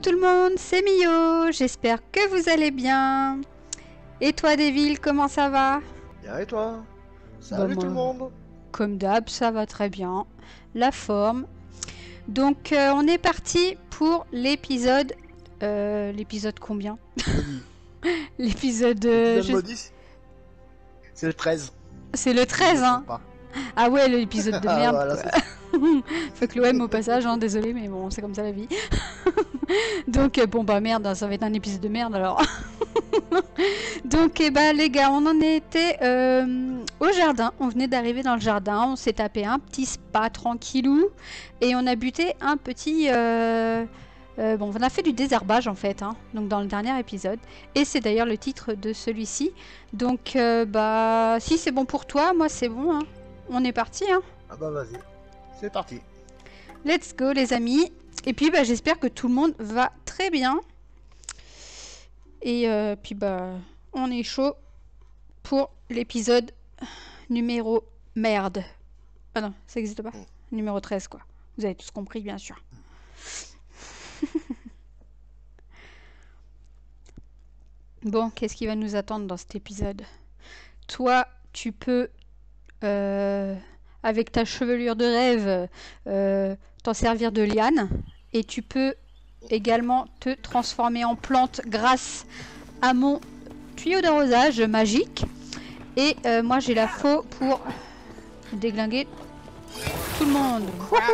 tout le monde, c'est Mio, j'espère que vous allez bien. Et toi Devil, comment ça va? Bien et toi? Salut tout le monde. Comme d'hab, ça va très bien. La forme. Donc on est parti pour l'épisode... l'épisode combien? L'épisode... maudit. C'est le 13. C'est le 13 hein? Ah ouais, l'épisode de merde. Voilà, Fuck l'OM au passage, hein, désolé, mais bon, c'est comme ça la vie. Donc, bon, bah merde, ça va être un épisode de merde alors. Donc, les gars, on en était au jardin. On venait d'arriver dans le jardin. On s'est tapé un petit spa tranquillou. Et on a buté un petit. Bon, on a fait du désherbage en fait, hein, donc dans le dernier épisode. Et c'est d'ailleurs le titre de celui-ci. Donc, si c'est bon pour toi, moi c'est bon. Hein. On est parti. Hein. Ah bah vas-y, c'est parti. Let's go les amis. Et puis j'espère que tout le monde va très bien. Et puis on est chaud pour l'épisode numéro merde. Ah non, ça n'existe pas. Numéro 13 quoi. Vous avez tous compris bien sûr. Bon, qu'est-ce qui va nous attendre dans cet épisode? Toi, tu peux, avec ta chevelure de rêve, t'en servir de liane. Et tu peux également te transformer en plante grâce à mon tuyau d'arrosage magique. Et moi, j'ai la faux pour déglinguer tout le monde.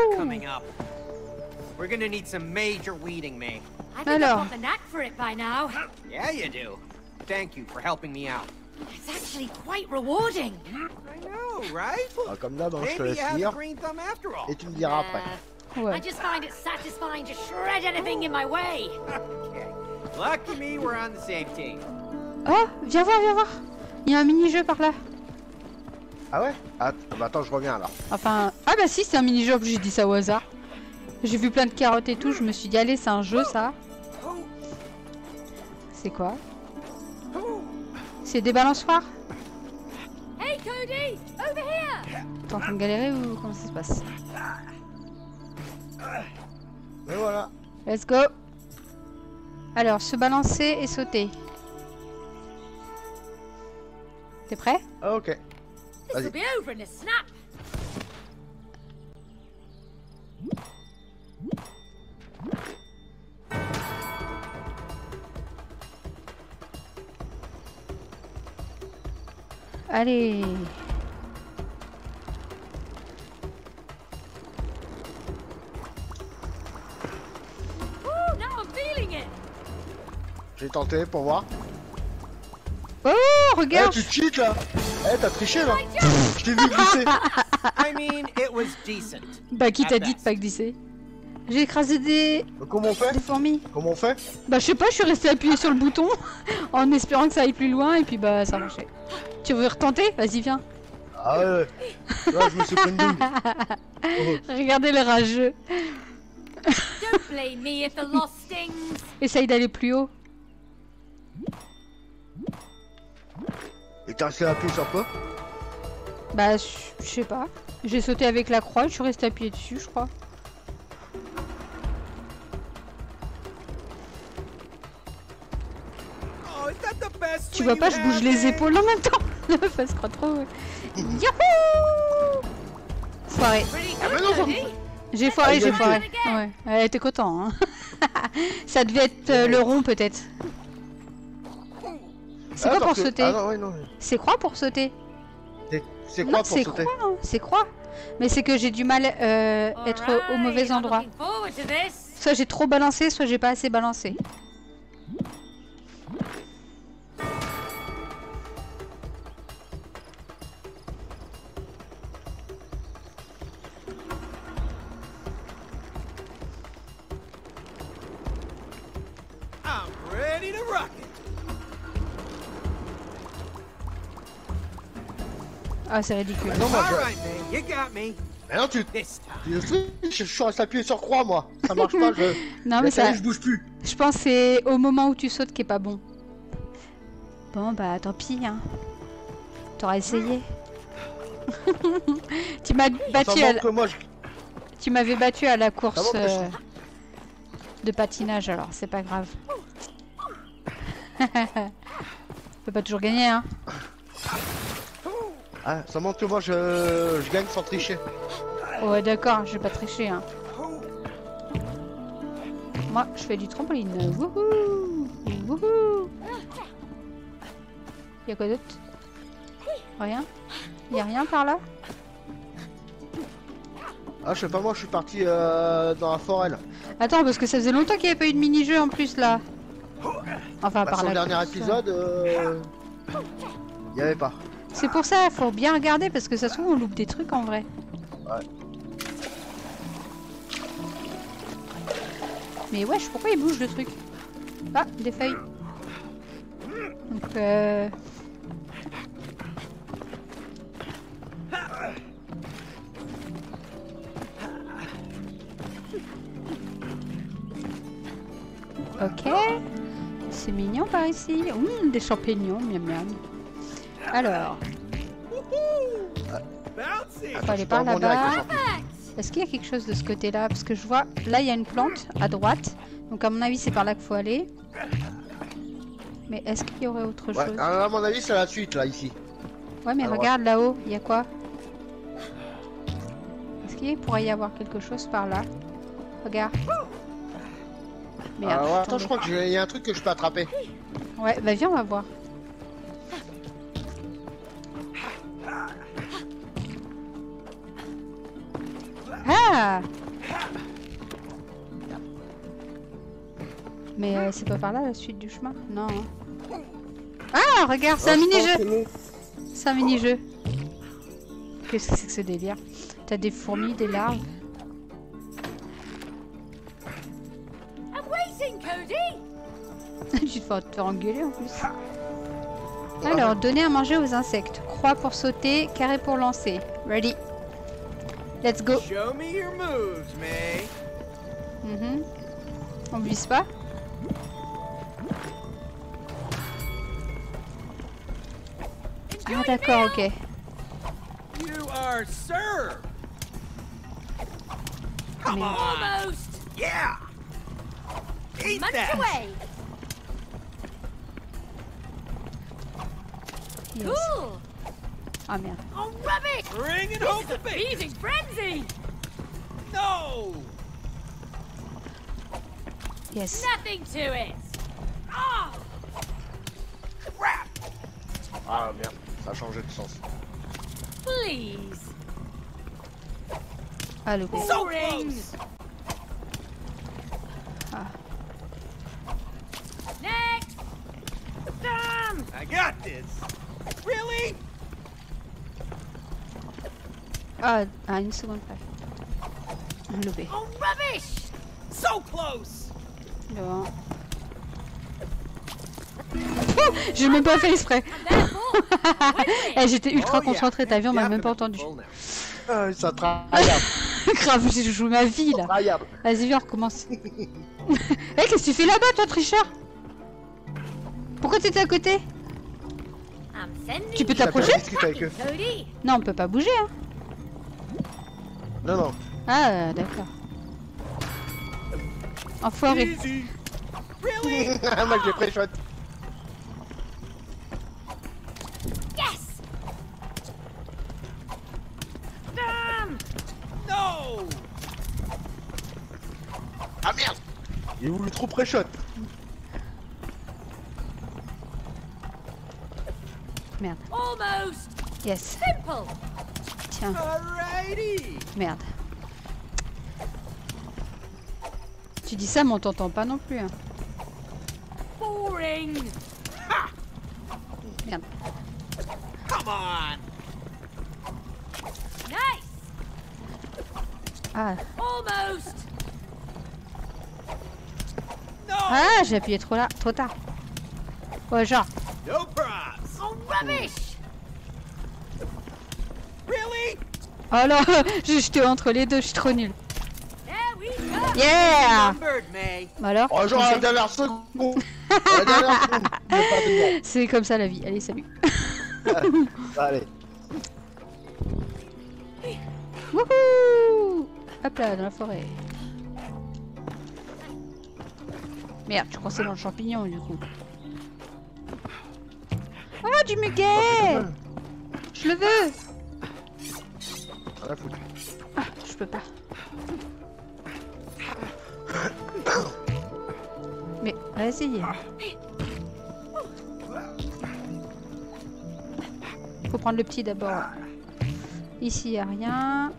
We're gonna need some major weeding, May. I think I've got the knack for it by now. Yeah, you do. Thank you for helping me out. It's actually quite rewarding. I know, right? Ah, comme d'hab, je te Maybe laisse you have a lire green thumb after all. et tu me diras après. I just find it satisfying to shred anything in my way. Okay. Lucky me, we're on the same team. Oh, viens voir, viens voir. Il y a un mini-jeu par là. Ah ouais? Ah, bah attends, je reviens alors. Enfin, ah bah si, c'est un mini-jeu, j'ai dit ça au hasard. J'ai vu plein de carottes et tout, je me suis dit allez, c'est un jeu ça. C'est quoi? C'est des balançoires? Hey Cody, over here. T'es en train de galérer ou comment ça se passe? Et voilà. Let's go. Alors, se balancer et sauter. T'es prêt? Ah, ok. This will be over in a snap. Allez. Ooh, now I'm feeling it. J'ai tenté pour voir. Oh, regarde. Tu cheats là. T'as triché là. Je t'ai vu glisser. I mean, it was decent. Bah, qui t'a dit de pas glisser? J'ai écrasé des Comment on fait? des fourmis. Comment on fait? Bah, je sais pas, je suis resté appuyé sur le bouton en espérant que ça aille plus loin et puis ça marchait. Tu veux retenter? Vas-y, viens. Ah ouais. Là, je me suis pris une douille. Regardez le rageux. Don't blame me if the loss stings. Essaye d'aller plus haut. Et t'as resté appuyé sur quoi? Bah, je sais pas. J'ai sauté avec la croix, je suis resté appuyé dessus, je crois. Oh, is that the best Tu vois pas, je bouge les épaules en même temps. La meuf, elle se croit trop. Yahoo! Foiré. Ah mais non, ça me... J'ai foiré, j'ai foiré. Ouais, elle était content. Hein. Ça devait être le rond peut-être. C'est quoi pour sauter? Ah non, ouais, non. C'est croix pour sauter? C'est quoi pour sauter? C'est croix, hein. C'est croix. Mais c'est que j'ai du mal être au mauvais endroit. Soit j'ai trop balancé, soit j'ai pas assez balancé. I'm ready to rock it. Ah, c'est ridicule. Non, moi, All right, man, you got me. Mais non, This time. je suis resté appuyé sur croix, moi. Ça marche pas, Non, mais ça... je bouge plus. Je pense que c'est au moment où tu sautes qui est pas bon. Bon, bah, tant pis, hein. T'auras essayé. Tu m'as battu à la... Tu m'avais battu à la course de patinage alors, c'est pas grave. On peut pas toujours gagner, hein. Ah, ça montre que moi je gagne sans tricher. Ouais, d'accord, je vais pas tricher, hein. Moi, je fais du trampoline. Wouhou! Wouhou! Y'a quoi d'autre? Rien? Y'a rien par là? Ah, je sais pas, moi je suis parti dans la forêt là. Attends, parce que ça faisait longtemps qu'il n'y avait pas eu de mini-jeu en plus là. Enfin, Bah, par sur là. le dernier épisode, y avait pas. C'est pour ça, faut bien regarder parce que ça se trouve on loupe des trucs en vrai. Ouais. Mais wesh, pourquoi il bouge le truc? Ah, des feuilles. Donc ok. C'est mignon par ici. Des champignons, miam miam. Alors, Bouncy. faut aller par là-bas. Est-ce qu'il y a quelque chose de ce côté-là? Parce que je vois, là il y a une plante à droite. Donc à mon avis c'est par là qu'il faut aller. Mais est-ce qu'il y aurait autre Ouais, chose? à mon avis c'est la suite là, ici. Ouais, mais à droite. regarde là-haut, il y a quoi? Est-ce qu'il pourrait y avoir quelque chose par là? Regarde. Merde. Ouais, attends, attendez. je crois qu'il y a un truc que je peux attraper. Ouais, bah viens, on va voir. Ah! Mais c'est pas par là la suite du chemin? Non. Hein. Ah, regarde, c'est un mini-jeu! C'est un mini-jeu. Qu'est-ce que c'est que ce délire? T'as des fourmis, des larves. I'm waiting, Cody! Tu te faire engueuler en plus. Alors, donner à manger aux insectes. Croix pour sauter, carré pour lancer. Ready. Let's go. Show me your moves, May. Mhm. On vise pas? Ah d'accord, ok. You are served. Come Merde. on. Almost! Yeah. Eat Munch that. away! Yes. Cool! Ah merde. Oh, rubbish! Bring it This home is to a bacon. feeding frenzy! No. Yes. Nothing to it! Oh! Crap. Ah merde, ça a changé de sens. Please! Ah loupé. So Boring! close. Ah. Next! Damn! I got this. Really? Ah, une seconde près. Loupé. Oh, rubbish! So close. Bon. Oh, j'ai même pas fait exprès. Eh, j'étais ultra Oh, yeah. concentrée, t'as vu, on m'a même pas entendu. Full now. Ça travaille. Grave, j'ai joué ma vie là. Incroyable. Vas-y, viens, on recommence. Eh, qu'est-ce que tu fais là-bas, toi, tricheur? Pourquoi t'étais à côté? I'm sending Tu peux you t'approcher? Discute avec eux. Cody! Non, on peut pas bouger, hein. Non, non. Ah, d'accord. Enfoiré. Easy. Really? Moi j'ai pris shot. Yes! Damn! No. Ah merde. Il voulait trop pré-shot. Merde. Almost! Yes. Simple! Tiens, Alrighty. merde. Tu dis ça, mais on t'entend pas non plus. Hein. Boring! Merde. Come on. Nice! Ah, Almost! No. ah j'ai appuyé trop là, trop tard. Ouais, genre. No props. Oh, rubbish! Really? Oh là, j'étais entre les deux, je suis trop nulle. There we go! Yeah! Numbered, May. Bah alors, Oh, genre à la dernière seconde. À la dernière seconde. Il y a pas de c'est comme ça la vie. Allez, salut. merde. Allez. Wouhou! Hop là, dans la forêt. Merde, je crois que c'est dans le champignon du coup. Ah, du muguet! Je le veux! Ah, faut... Ah, je peux pas. Mais vas-y. Faut prendre le petit d'abord. Ici, y a rien.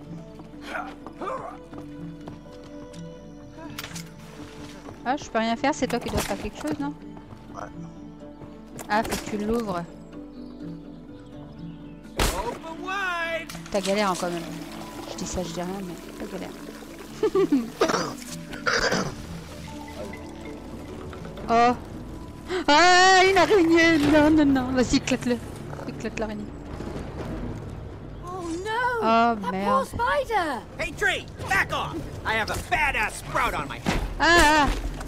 Ah, je peux rien faire, c'est toi qui dois faire quelque chose, non? Ouais. Ah, faut que tu l'ouvres. Open wide. T'as galère hein, quand même. Je dis ça, je dis rien, mais t'as galère. Oh. Ah, une araignée. Non, non, non. Vas-y, éclate-le. Éclate l'araignée. Oh no! Oh, That poor merde. spider! Hey, tree, back off! I have a badass sprout on my head. Ah, ah.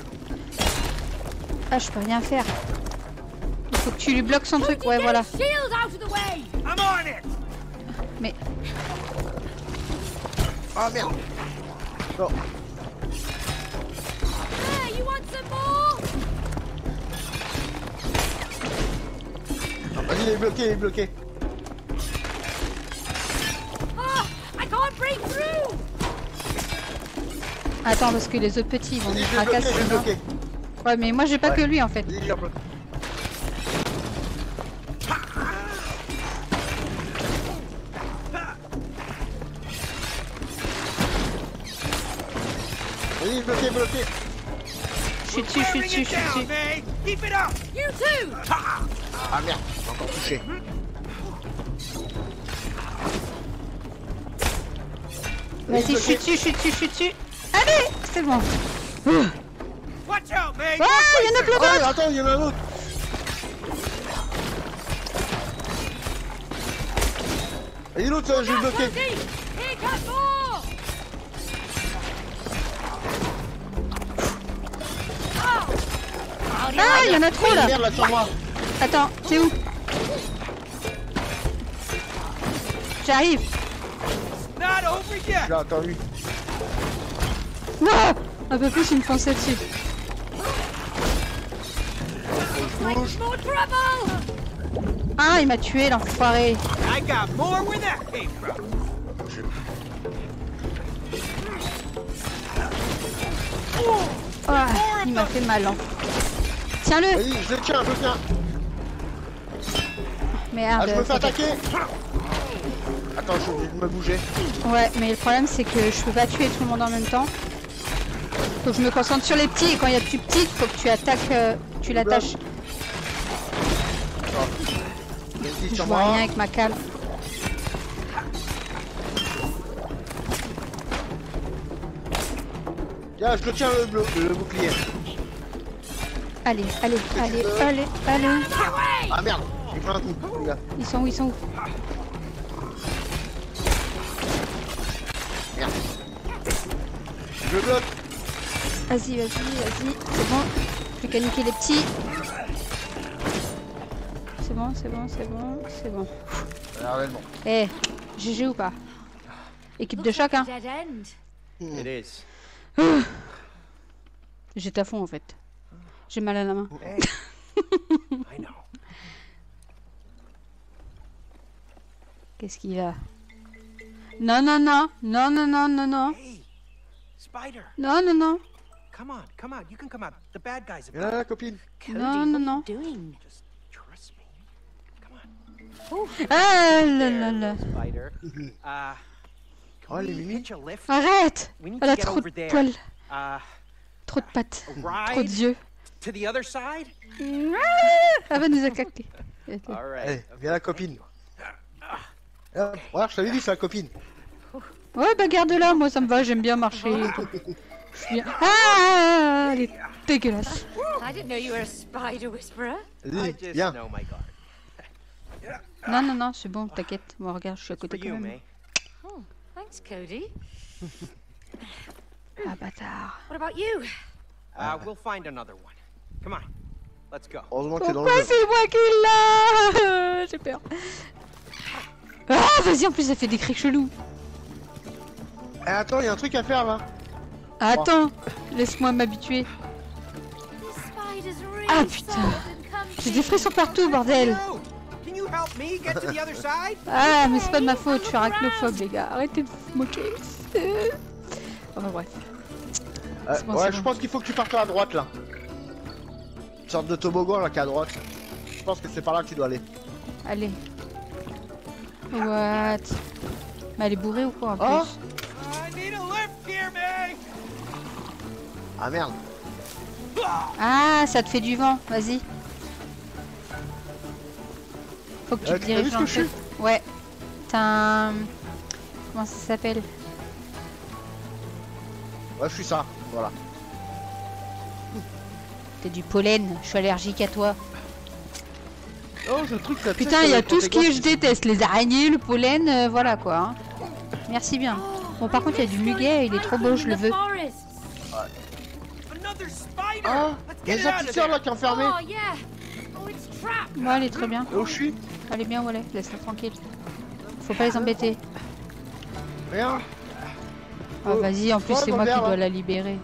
Ah, je peux rien faire. Il faut que tu lui bloques son truc. Ouais, voilà. Shield out of the way! I'm on it! Mais Ah merde. Non. Hey, you want some more? Vas-y, il est bloqué, il est bloqué. Ah, I can't break through! attends, parce que les autres petits ils vont Vas-y, nous je l'ai bloqué, fracasser. je l'ai Non bloqué. ouais, mais moi j'ai pas Ouais. que lui en fait. Vas-y, il est bloqué. Vas-y, bloqué, bloqué. Je suis dessus, je suis Wearing dessus, je it suis down, dessus. May! Keep it up! You too! Ah merde, j'ai encore touché. Vas-y, je suis dessus, je suis dessus, je suis dessus. Allez, c'est bon. Watch out, May! Ah, il y en a plein d'autres. Oh, attends, il y en a un autre. Et l'autre, je l'ai bloqué. Cody! Here comes more! Ah, il y en a trop là. Merde, là, sur moi. Attends, t'es où? J'arrive. Not over yet! Là, attends, lui. Non, un peu plus, il me fonçait dessus. Like more trouble! Ah, il m'a tué l'enfoiré. I got more where that came from. Ah, il m'a fait mal. Hein. Tiens-le. Vas-y, je le tiens, je le tiens. Merde. Ah, je me fais c'est- attaquer. Attends, je suis obligé de me bouger. Ouais, mais le problème c'est que je peux pas tuer tout le monde en même temps. Faut que je me concentre sur les petits et quand il y a plus petits, faut que tu attaques, tu l'attaches. Vas-y, Je sur vois moi. rien avec ma cale. Tiens, je le tiens le bouclier. Allez, allez, allez, allez, allez. Ah merde, j'ai pris un coup, les gars. Ils sont où, ils sont où? Merde. Je le bloque. Vas-y, vas-y, vas-y. C'est bon. Plus qu'à niquer les petits. C'est bon, c'est bon, c'est bon, c'est bon. Alors, réellement. Eh, GG ou pas? Équipe de choc, hein. Dead end. It is. J'étais à fond en fait. J'ai mal à la main. Hey. I know. Qu'est-ce qu'il a? Non, non, non, non, non, non, non, non, Hey, Spider, non, non, non, come on, come on. You can come out. The bad guys have Viens là, copine. non, non, non. Doing? Just trust me. Come on. Ah là là là. Spider. Oh, Can les we mimi. hitch a lift? Arrête! We need Elle to a get trop over de there. poils, Uh, trop de pattes, a trop ride d'yeux. to the other side? Elle va nous attaquer. All right. Allez, viens la copine. Hop, voilà, je t'avais dit, c'est la copine. Ouais, bah garde-la, moi ça me va, j'aime bien marcher. Je suis bien. Ah, elle est dégueulasse. I didn't know you were a spider whisperer. I Vas-y, just viens. know my guard. Non, non, non, c'est bon, t'inquiète. Moi, regarde, je suis à côté For quand you, même. May. Oh, thanks, Cody. Ah, bâtard. What about you? We'll find another one. Come on. Let's go. Heureusement que c'est dans le Pourquoi jeu. c'est moi qui l'a? J'ai peur. Ah, vas-y, en plus, ça fait des cris chelous. Eh, attends, il y a un truc à faire là. Attends, laisse-moi m'habituer. Ah putain. J'ai des frissons partout, bordel. Yo, can you help me get to the other side? Ah, mais c'est pas de ma faute, je suis arachnophobe, les gars. Arrêtez de vous moquer. Enfin bref. C'est bon, ouais, c'est je bon. pense qu'il faut que tu partes à droite là. Une sorte de toboggan là qui est à droite. Je pense que c'est par là que tu dois aller. Allez. What? Mais elle est bourrée ou quoi en Oh. plus? I need a lift here, me. Ah merde. Ah, ça te fait du vent, vas-y. Faut que tu te T'as diriges vu ce dans que le je suis? truc. Ouais. T'as un... Comment ça s'appelle? Ouais, je suis ça. Voilà. T'as du pollen, je suis allergique à toi. Oh, ce truc là. Putain, il y a tout ce que je déteste. Les araignées, le pollen, voilà quoi. Hein. Merci bien. Bon, par contre, il y a du muguet, il est trop beau, je le veux. Another spider. Ah, il y a Let's get une it out of sapicière là there. qui est enfermée. Oh, yeah. Oh, it's trapped. Moi, elle est très bien. Et où je suis? Elle est bien où elle est, laisse-la tranquille. Faut pas les embêter. Rien. Ah, vas-y, en plus, c'est moi qui dois la libérer.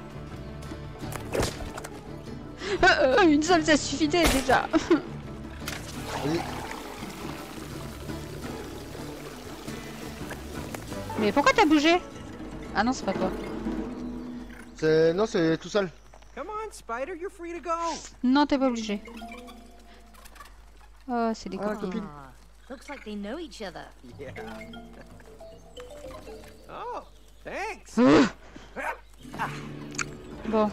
Une seule, ça suffisait déjà. Vas-y. Mais pourquoi t'as bougé? Ah non, c'est pas toi. Non, c'est tout seul. Come on, spider, you're free to go. Non, t'es pas obligé. Oh, c'est des Ah, copines. copine. Looks like they know each other. Yeah. Oh, thanks. Bon,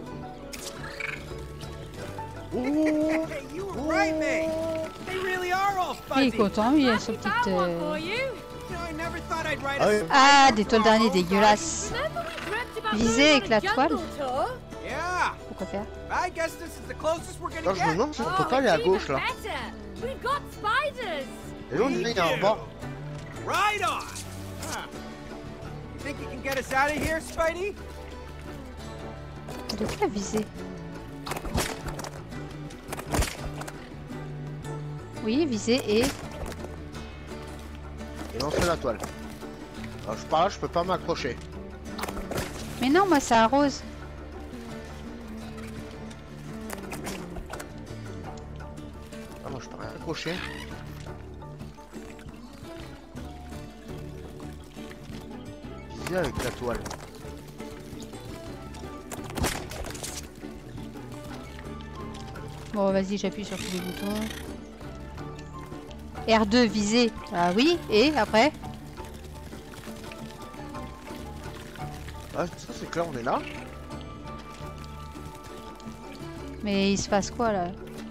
Hey, you were right, mate. They really are all il est fuzzy. content, lui, il a son Happy petit... found one for you. You know, I never thought I'd write Ah a oui. spider Ah, des for toiles our d'araignée own dégueulasses. Remember we dreamt about Visez going avec on la a toile. jungle tour? life? Yeah. Pourquoi faire? I guess this is the closest we're gonna Attends, je me get. demande si on Oh, peut pas aller à it's gauche even là. better. We've got spiders. Et là, on dirait qu'il y a un bord. Right on. Huh. You think you can get us out of here, Spidey? De quoi viser? Oui, viser et... Et lancer la toile. Alors, par là, je peux pas m'accrocher. Mais non, moi, ça arrose. Ah, moi, je peux rien accrocher. Viser avec la toile. Bon, vas-y, j'appuie sur tous les boutons. R2, viser. Ah oui, et après? Ah, ça, c'est clair, on est là. Mais il se passe quoi, là?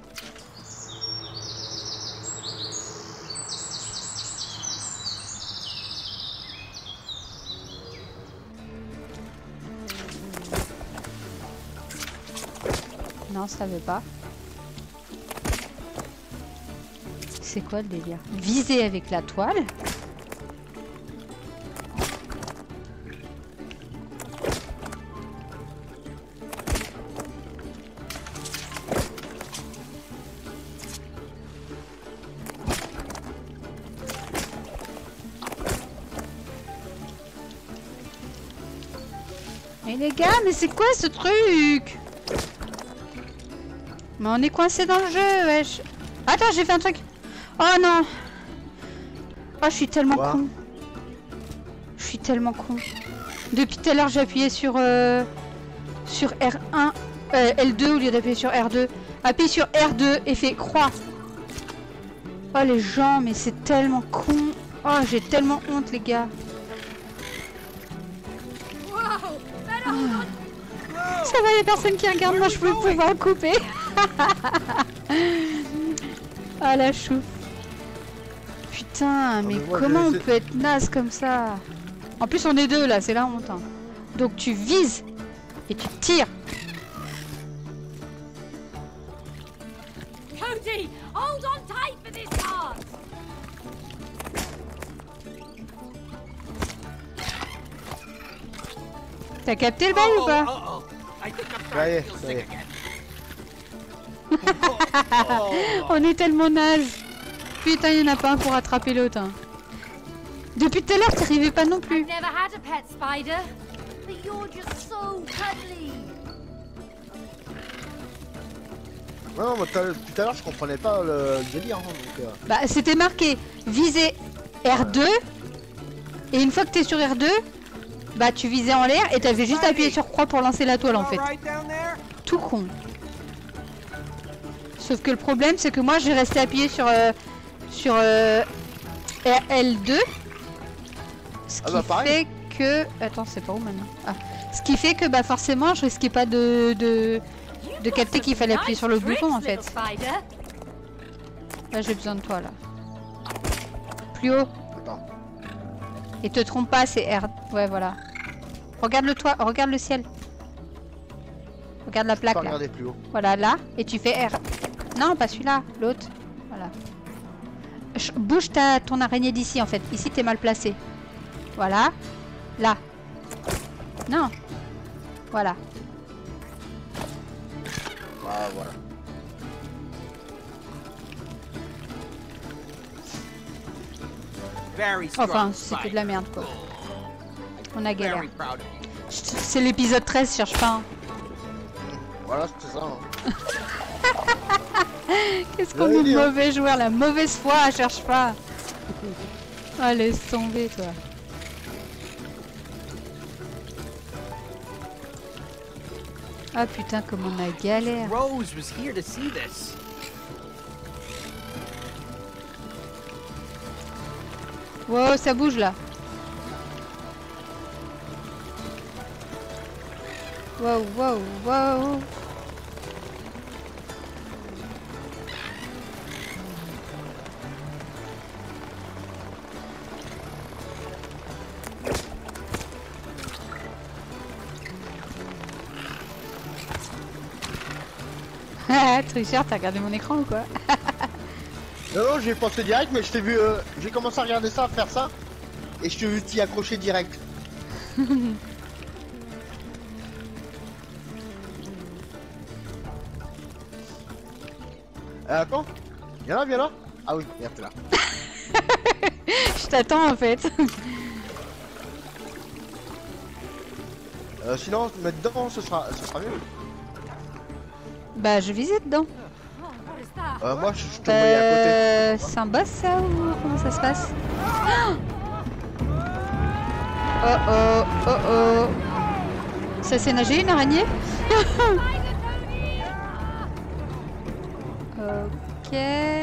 Non, ça veut pas. C'est quoi le délire? Viser avec la toile? Mais les gars, mais c'est quoi ce truc? Mais on est coincé dans le jeu, wesh. Attends, j'ai fait un truc. Oh non. Oh, je suis tellement Quoi? con. Je suis tellement con. Depuis tout à l'heure, j'ai appuyé sur R1, L2 au lieu d'appuyer sur R2. Appuie sur R2 et fait croix. Oh les gens, mais c'est tellement con. Oh, j'ai tellement honte, les gars. Wow, better hold on. Ça va, les personnes qui regardent, moi je peux pouvoir couper. Ah la chouf. Putain, mais mais moi, comment j'ai on essayé- peut être naze comme ça? En plus on est deux là, c'est la honte. Hein. Donc tu vises et tu tires. Cody, hold on tight for this part. T'as capté le bail ou pas? Uh-oh. I think I'm Ça y starting est, to feel ça y sick est. again. On est tellement naze. Putain, il y en a pas un pour attraper l'autre. Hein. Depuis tout à l'heure, t'y arrivais pas non plus. I've never had a pet spider, but you're just so cuddly. Non, mais tout à l'heure, je comprenais pas le délire. Hein, donc, Bah, c'était marqué viser R2. Et une fois que t'es sur R2, bah tu visais en l'air et t'avais juste appuyé sur croix pour lancer la toile en fait. Right down there? Tout con. Sauf que le problème, c'est que moi j'ai resté appuyé sur L2. Ce qui fait que... Attends, c'est pas où maintenant? Ah. Ce qui fait que bah forcément je risquais pas de capter qu'il fallait appuyer sur le bouton en fait. Là j'ai besoin de toi là. Plus haut. Attends. Et te trompe pas, c'est R. Ouais voilà. Regarde le toit, regarde le ciel. Regarde la plaque Pas là. regarder plus haut. Voilà là, et tu fais R. Non, pas celui-là, l'autre. Voilà. Bouge ton araignée d'ici en fait. Ici t'es mal placé. Voilà. Là. Non. Voilà. Ah, voilà. Very strong, Enfin, c'était Spidey. de la merde quoi. On a galère. Very proud of you. C'est l'épisode 13, cherche pas. Hein. Voilà, c'était ça. Hein. Qu'est-ce qu'on J'avais est dit, hein. mauvais joueur, la mauvaise foi, cherche pas. Oh, laisse tomber toi. Ah putain, comme on a galère. Rose was here to see this. Wow, ça bouge là. Wow, wow, wow. Tricheur, t'as regardé mon écran ou quoi? Non, j'ai pensé direct, mais je t'ai vu. J'ai commencé à regarder ça, faire ça. Et je t'ai vu t'y accrocher direct. Attends. Viens là. Ah oui, merde, t'es là. Je t'attends en fait. Sinon, mettre dedans, ce sera mieux. Bah, je visais dedans. Oh, what is that? Moi, je te voyais à côté. C'est un boss ça ou comment ça se passe? Oh oh, oh oh. Ça sait nager une araignée? Ok.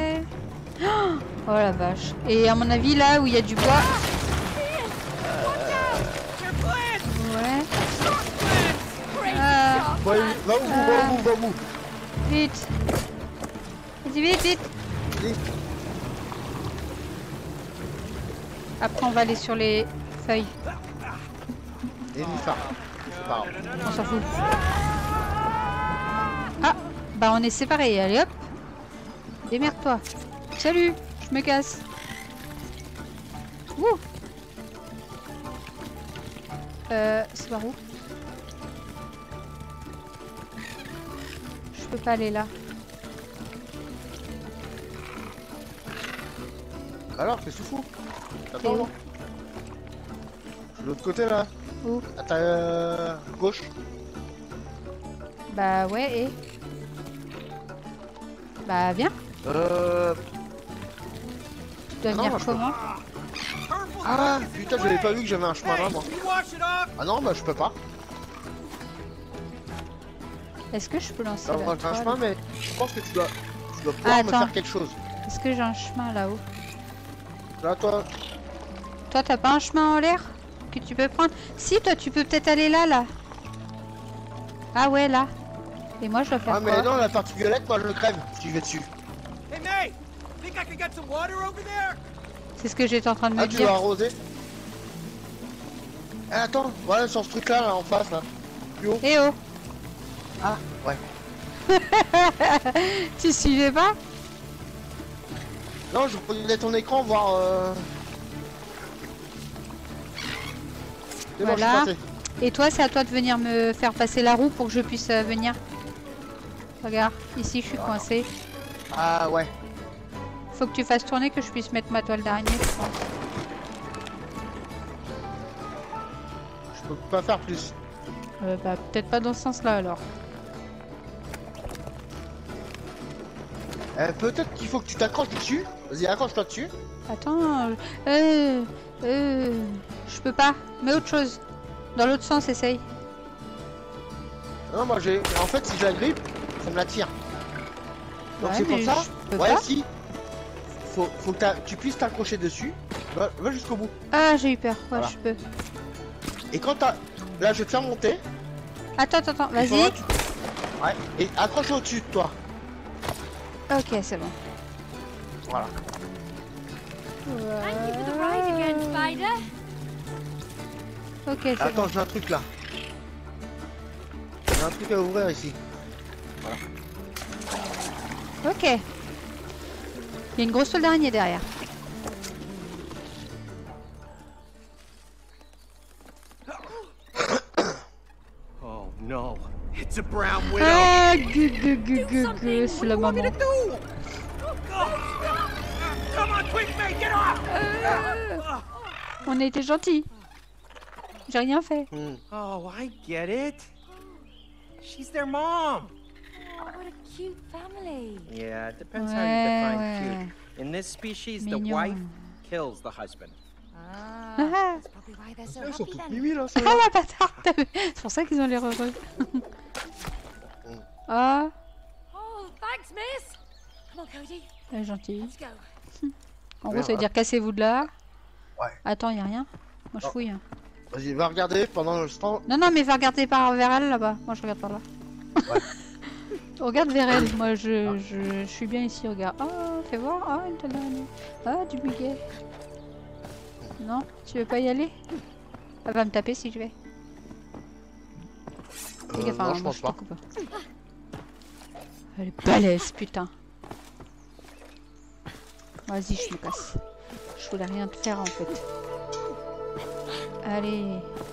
Oh la vache. Et à mon avis là où il y a du bois. Ouais. Ah, Ouais, va où. vite. Vas-y vite, vite. Vite. Après on va aller sur les feuilles. Et lui faire. C'est pas grave. On s'en fout. Ah, bah on est séparés. Allez hop. Démerde-toi. Salut, je me casse. Ouh. C'est par où? Je peux pas aller là. Alors, qu'est-ce que tu fous? T'es Attends, où? moi. Je suis de l'autre côté là. Où? À ta gauche. Bah ouais, et... Bah viens. Tu dois Non, venir moi, je peux comment? Ah, putain, j'avais pas vu que j'avais un chemin là, moi. Can you wash it off? Ah non, bah je peux pas. Est-ce que je peux lancer J'ai la un toile? chemin, mais je pense que tu dois pouvoir me attends. faire quelque chose. Est-ce que j'ai un chemin là-haut? Là, toi. Toi, t'as pas un chemin en l'air que tu peux prendre? Si, toi, tu peux peut-être aller là, là. Ah ouais, là. Et moi, je dois faire Ah, mais quoi? non, la partie violette, moi je le crève si je vais dessus. Hey, May! Think I can get some water over there? C'est ce que j'étais en train de me Ah, tu dire. dois arroser. Eh, attends, voilà sur ce truc là, en face là. Plus haut. Eh oh. Ah, ouais. Tu suivais pas? Non, je prenais ton écran, voir. C'est bon, Voilà. je suis passé. Et toi, c'est à toi de venir me faire passer la roue pour que je puisse venir. Regarde, ici, je suis coincée. Ah, ouais. Faut que tu fasses tourner que je puisse mettre ma toile d'araignée, je pense. Je peux pas faire plus. Bah, peut-être pas dans ce sens-là, alors. Peut-être qu'il faut que tu t'accroches dessus. Vas-y, accroche-toi dessus. Attends, je peux pas. Mets autre chose. Dans l'autre sens, essaye. Non, moi j'ai. En fait, si je la grippe, ça me la tire. Donc Ouais, c'est pour mais ça. je peux Ouais, pas. si. Faut que tu puisses t'accrocher dessus. Va jusqu'au bout. Ah, j'ai eu peur. Ouais, Voilà. je peux. Et quand t'as. Là, je vais te faire monter. Attends, Il faudra vas-y. que tu- Ouais. Et accroche au-dessus de toi. Ok, c'est bon. Voilà. Thank you for the ride again, Spider. Ok, c'est Attends, bon. j'ai un truc là. J'ai un truc à ouvrir ici. Ok. Il y a une grosse toile d'araignée derrière. Oh no, it's a brown widow. Ah, c'est la What are we maman. gonna do? Come on, quick, mate, get off! On a été gentils. J'ai rien fait. Oh, I get it. She's their mom. Oh, what a cute family. Yeah, it depends how Ouais, you define ouais. cute. In this species, the Mignon. wife kills the husband. Ah, Ah, that's probably why they're so Ils sont happy toutes then. mimi là, ah ceux-là. la bâtard. C'est pour ça qu'ils ont l'air heureux. Ah, Oh, thanks, miss. Come on, Cody. elle est gentille. Let's go. En gros, ça veut dire cassez-vous de là. Ouais. Attends, y a rien. Moi, je Oh. fouille. Vas-y, va regarder pendant l'instant. Non, mais va regarder vers elle là-bas. Moi, je regarde par là. Regarde vers elle. Moi, je suis bien ici. Regarde. Oh, fais voir. Ah, une toile d'araignée. Ah, du muguet. Non, tu veux pas y aller? Elle va me taper si je vais. Fais gaffe, Non, hein, je moi, pense te pas. coupe. Elle est balèze, putain. Vas-y, je me casse. Je voulais rien te faire en fait. Allez.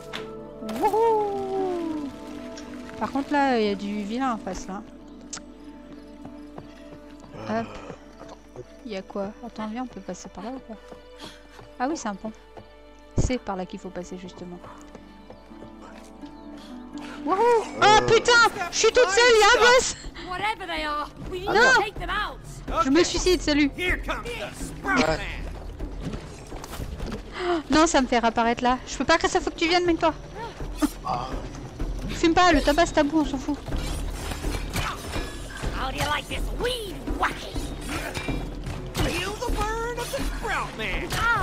Wouhou. Par contre là, il y a du vilain en face là. Hop. Il y a quoi? Attends, viens, on peut passer par là ou pas? Ah oui, c'est un pont. C'est par là qu'il faut passer justement. Wouhou. Oh putain! Je suis toute seule, il y a un boss! Whatever they are, we need No. to take them out. Je me suicide, salut! Here comes the Sprout Ouais. Man. Non, ça me fait réapparaître là. Je peux pas que ça, faut que tu viennes, mets-toi. Fume pas, le tabac c'est tabou, on s'en fout. How do you like this weed whacking? Feel the burn of the Sprout Man. Ah,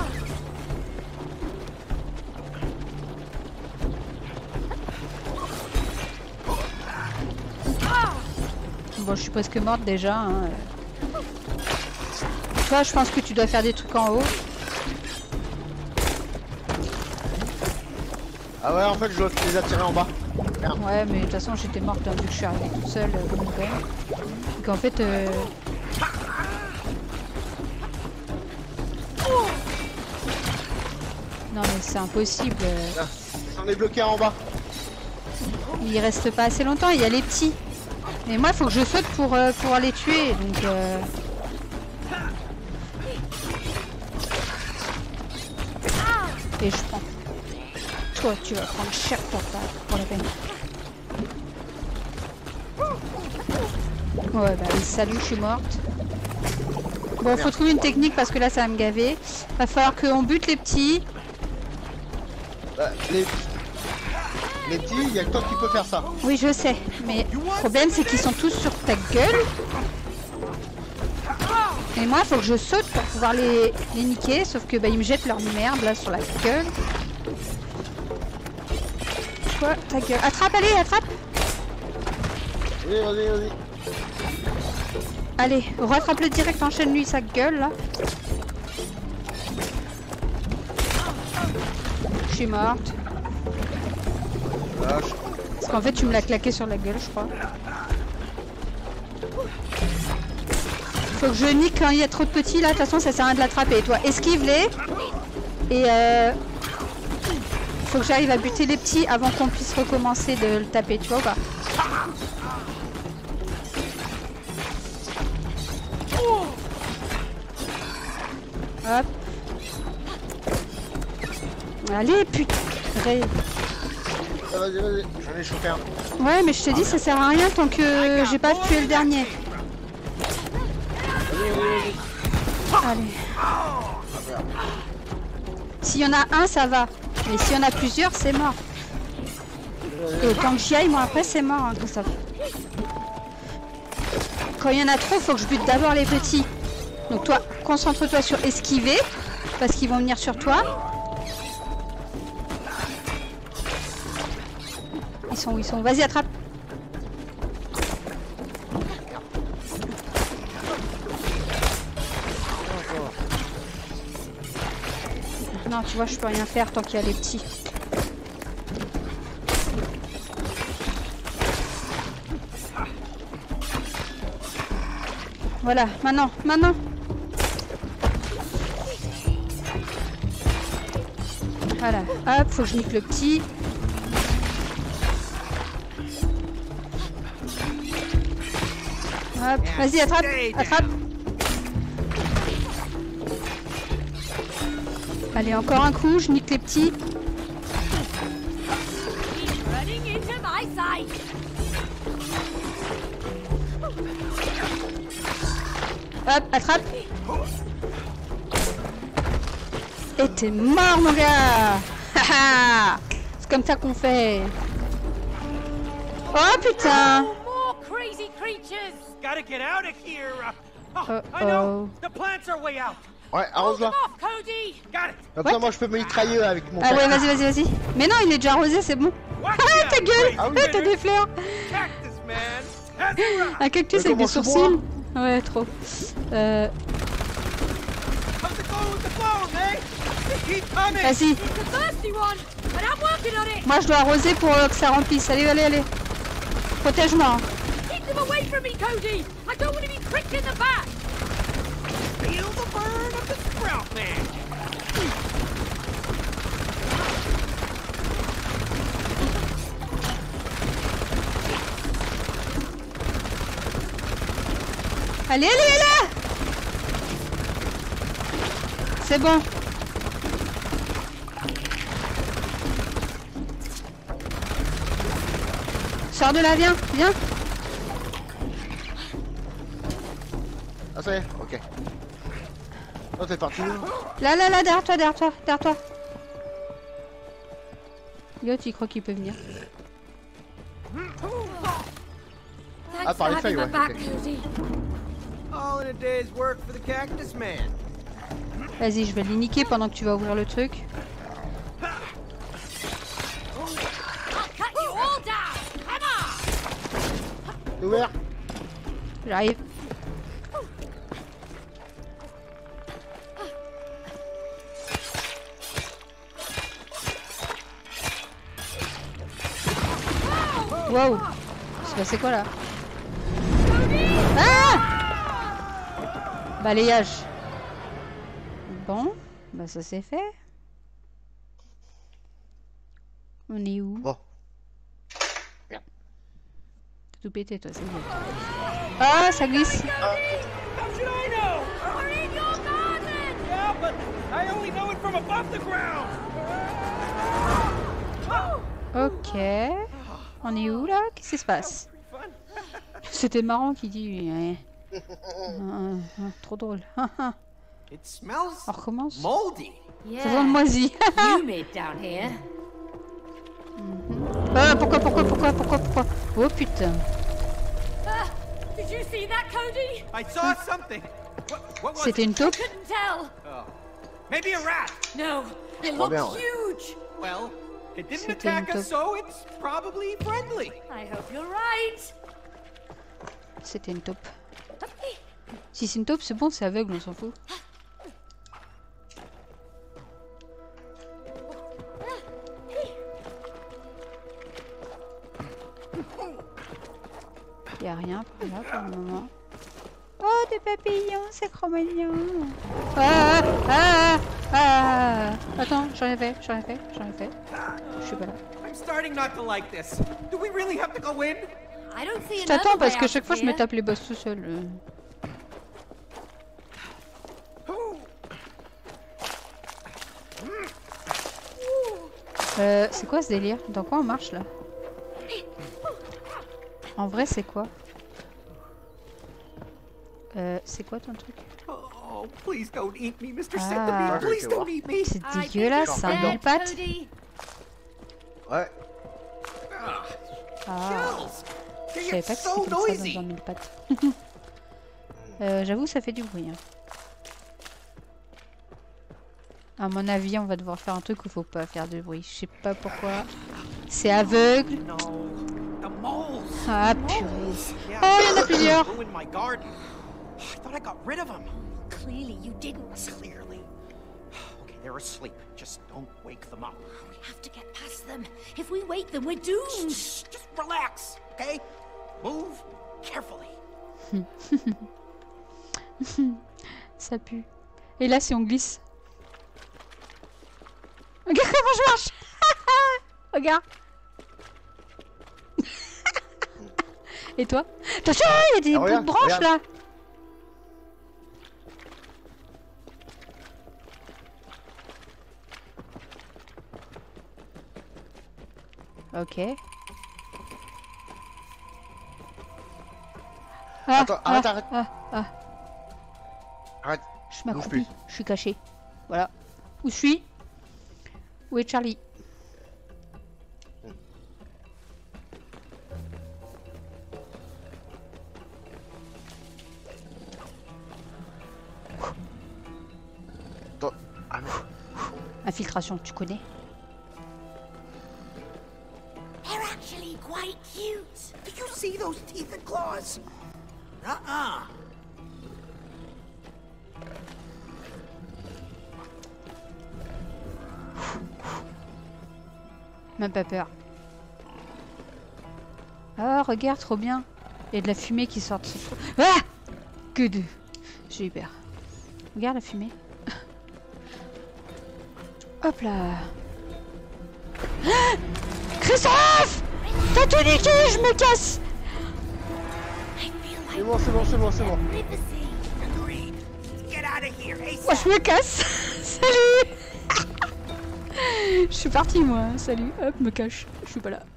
Bon, je suis presque morte déjà. Hein. Toi, je pense que tu dois faire des trucs en haut. Ah ouais, en fait, je dois te les attirer en bas. Ouais, mais de toute façon, j'étais morte hein, vu que je suis arrivée toute seule comme une conne. Et qu'en fait. Non, mais c'est impossible. Là, j'en ai bloqué un en bas. Il reste pas assez longtemps, il y a les petits. Mais moi, il faut que je saute pour pouvoir les tuer. Donc. Et je prends. Toi, tu vas prendre cher pour la peine. Ouais, bah salut, je suis morte. Bon, faut trouver une technique parce que là, ça va me gaver. Va falloir qu'on bute les petits. Les petits, il y a que toi qui peux faire ça. Oui, je sais. Mais le problème, c'est qu'ils sont tous sur ta gueule. Et moi, il faut que je saute pour pouvoir les niquer. Sauf que bah, ils me jettent leur merde là sur la gueule. Quoi? Ta gueule. Attrape, allez, attrape. Vas-y. Allez, rattrape-le direct, enchaîne-lui sa gueule là. Je suis morte. Lâche. Parce qu'en fait, tu me l'as claqué sur la gueule, je crois. Faut que je nique quand il y a trop de petits là. De toute façon, ça sert à rien de l'attraper. Toi, esquive-les. Et faut que j'arrive à buter les petits avant qu'on puisse recommencer de le taper, tu vois ou pas? Hop. Allez, putain. Ah, vas-y. J'en ai chopé un. Ouais, mais je te dis, ça sert à rien tant que j'ai pas tué le dernier. Allez. S'il y en a un, ça va. Mais s'il y en a plusieurs, c'est mort. Et tant que j'y aille, moi après, c'est mort, hein, Christophe. Quand il y en a trop, faut que je bute d'abord les petits. Donc toi, concentre-toi sur esquiver, parce qu'ils vont venir sur toi. Ils sont où ils sont? Vas-y, attrape. Non, tu vois, je peux rien faire tant qu'il y a les petits. Voilà, maintenant. Voilà, hop, faut que je nique le petit. Hop, vas-y, attrape. Allez, encore un coup, je nique les petits. Running into my sight. Hop, attrape. Et t'es mort, mon gars. C'est comme ça qu'on fait. Oh putain. More crazy creatures. Gotta get out of here. Oh, I know. The plants are way out. Ouais, arrose-la. Off, Cody. Got it. Comme ça, moi, je peux me mitrailler avec mon Ah ouais, cactus. vas-y. Mais non, il est déjà arrosé, c'est bon. Watch Ah, out, ta gueule. you Ah oui. crazy T'as des fleurs. Cactus, man. Has a rock. Un cactus Mais avec des comment tu sourcils. Ouais, trop. How's it going with the flower, man? Keep coming. Vas-y. It's a thirsty one, but I'm working on it. Moi, je dois arroser pour que ça remplisse. Allez. Protège-moi. Keep them away from me, Cody. I don't want to be pricked in the back. Feel the burn of the sprout, man. Allez. C'est bon. Sors de là, viens. Ah, ça y est, ok. Oh, t'es parti où? Là, derrière toi. L'autre, il croit qu'il peut venir. Thanks par les for feuilles, having my ouais, back, ok. Cody. All in a day's work for the cactus man. Vas-y, je vais les niquer pendant que tu vas ouvrir le truc. I'll cut you all down. Come on. T'es ouvert? J'arrive. Wow. C'est quoi là? Ah! Balayage. Bon, bah ça c'est fait. On est où? Bon. T'as tout pété toi, c'est bon. Ah, ça glisse. How should I know? We're in your garden. Yeah, but I only know it from above the ground. Ok. On est où là? Qu'est-ce qui se passe? Fun. C'était marrant qu'il dit. Trop drôle. It smells On recommence. moldy. Ça sent le moisi. Humid down here. Pourquoi? Oh putain. Did you see that, Cody? I saw something. What was C'était it? une taupe? Couldn't tell. Oh. Maybe a rat. No, it Oh, looked bien, ouais. huge. Well, it didn't C'était attack une us, so it's probably friendly. I hope you're right. C'était une taupe. Si c'est une taupe, c'est bon, c'est aveugle, on s'en fout. Y a rien par là pour le moment. Oh, des papillons, c'est trop mignon. Attends, j'en ai fait. Je suis pas là. I'm starting not to like this. Do we really have to go in? I don't see Je another t'attends parce way que out chaque of fois je me here. tape les boss tout seul. C'est quoi ce délire? Dans quoi on marche là? En vrai, c'est quoi? C'est quoi ton truc? Oh, please don't eat me, Mr. Ah. Centipede. Please don't eat me. C'est I think dégueulasse, it's ça, dead, mille pattes. Cody. Ouais. Ah, Kills. je They savais get pas que so c'était comme ça noisy. dans un mille pattes. J'avoue, ça fait du bruit. Hein. À mon avis, on va devoir faire un truc où il faut pas faire de bruit. Je sais pas pourquoi. C'est aveugle. No, the moles. Ah, The purée. moles. Yeah, Oh, il y en a plusieurs. they ruined my garden. I thought I got rid of them. Clearly you didn't. Clearly. Okay, they're asleep. Just don't wake them up. We have to get past them. If we wake them, we're doomed. Just relax, okay? Move carefully. Ça pue. Et là, si on glisse. Regarde comment je marche. Regarde. Et toi? Attention, il y a des bouts de regarde, branches regarde. là. Ok. Ah, Attends, arrête, arrête. Ah. Arrête. Je Bouge m'accroupis. plus. Je suis caché. Voilà. Où je suis? Où est Charlie? Attends. Ah merde. Infiltration, tu connais? They're actually quite cute. Do you see those teeth and claws? Uh-uh. Même pas peur. Ah, regarde, trop bien. Il y a de la fumée qui sort de ce trou. Ah! Que de... J'ai eu peur. Regarde la fumée. Hop là. Ah! Christophe! T'as tout niqué, je me casse! I feel C'est like bon, c'est bon, c'est bon, c'est bon. privacy. Agreed. Get out of here, Moi, ASAP. je me casse. Salut! Je suis partie, moi. Hein. Salut. Hop, me cache. Je suis pas là.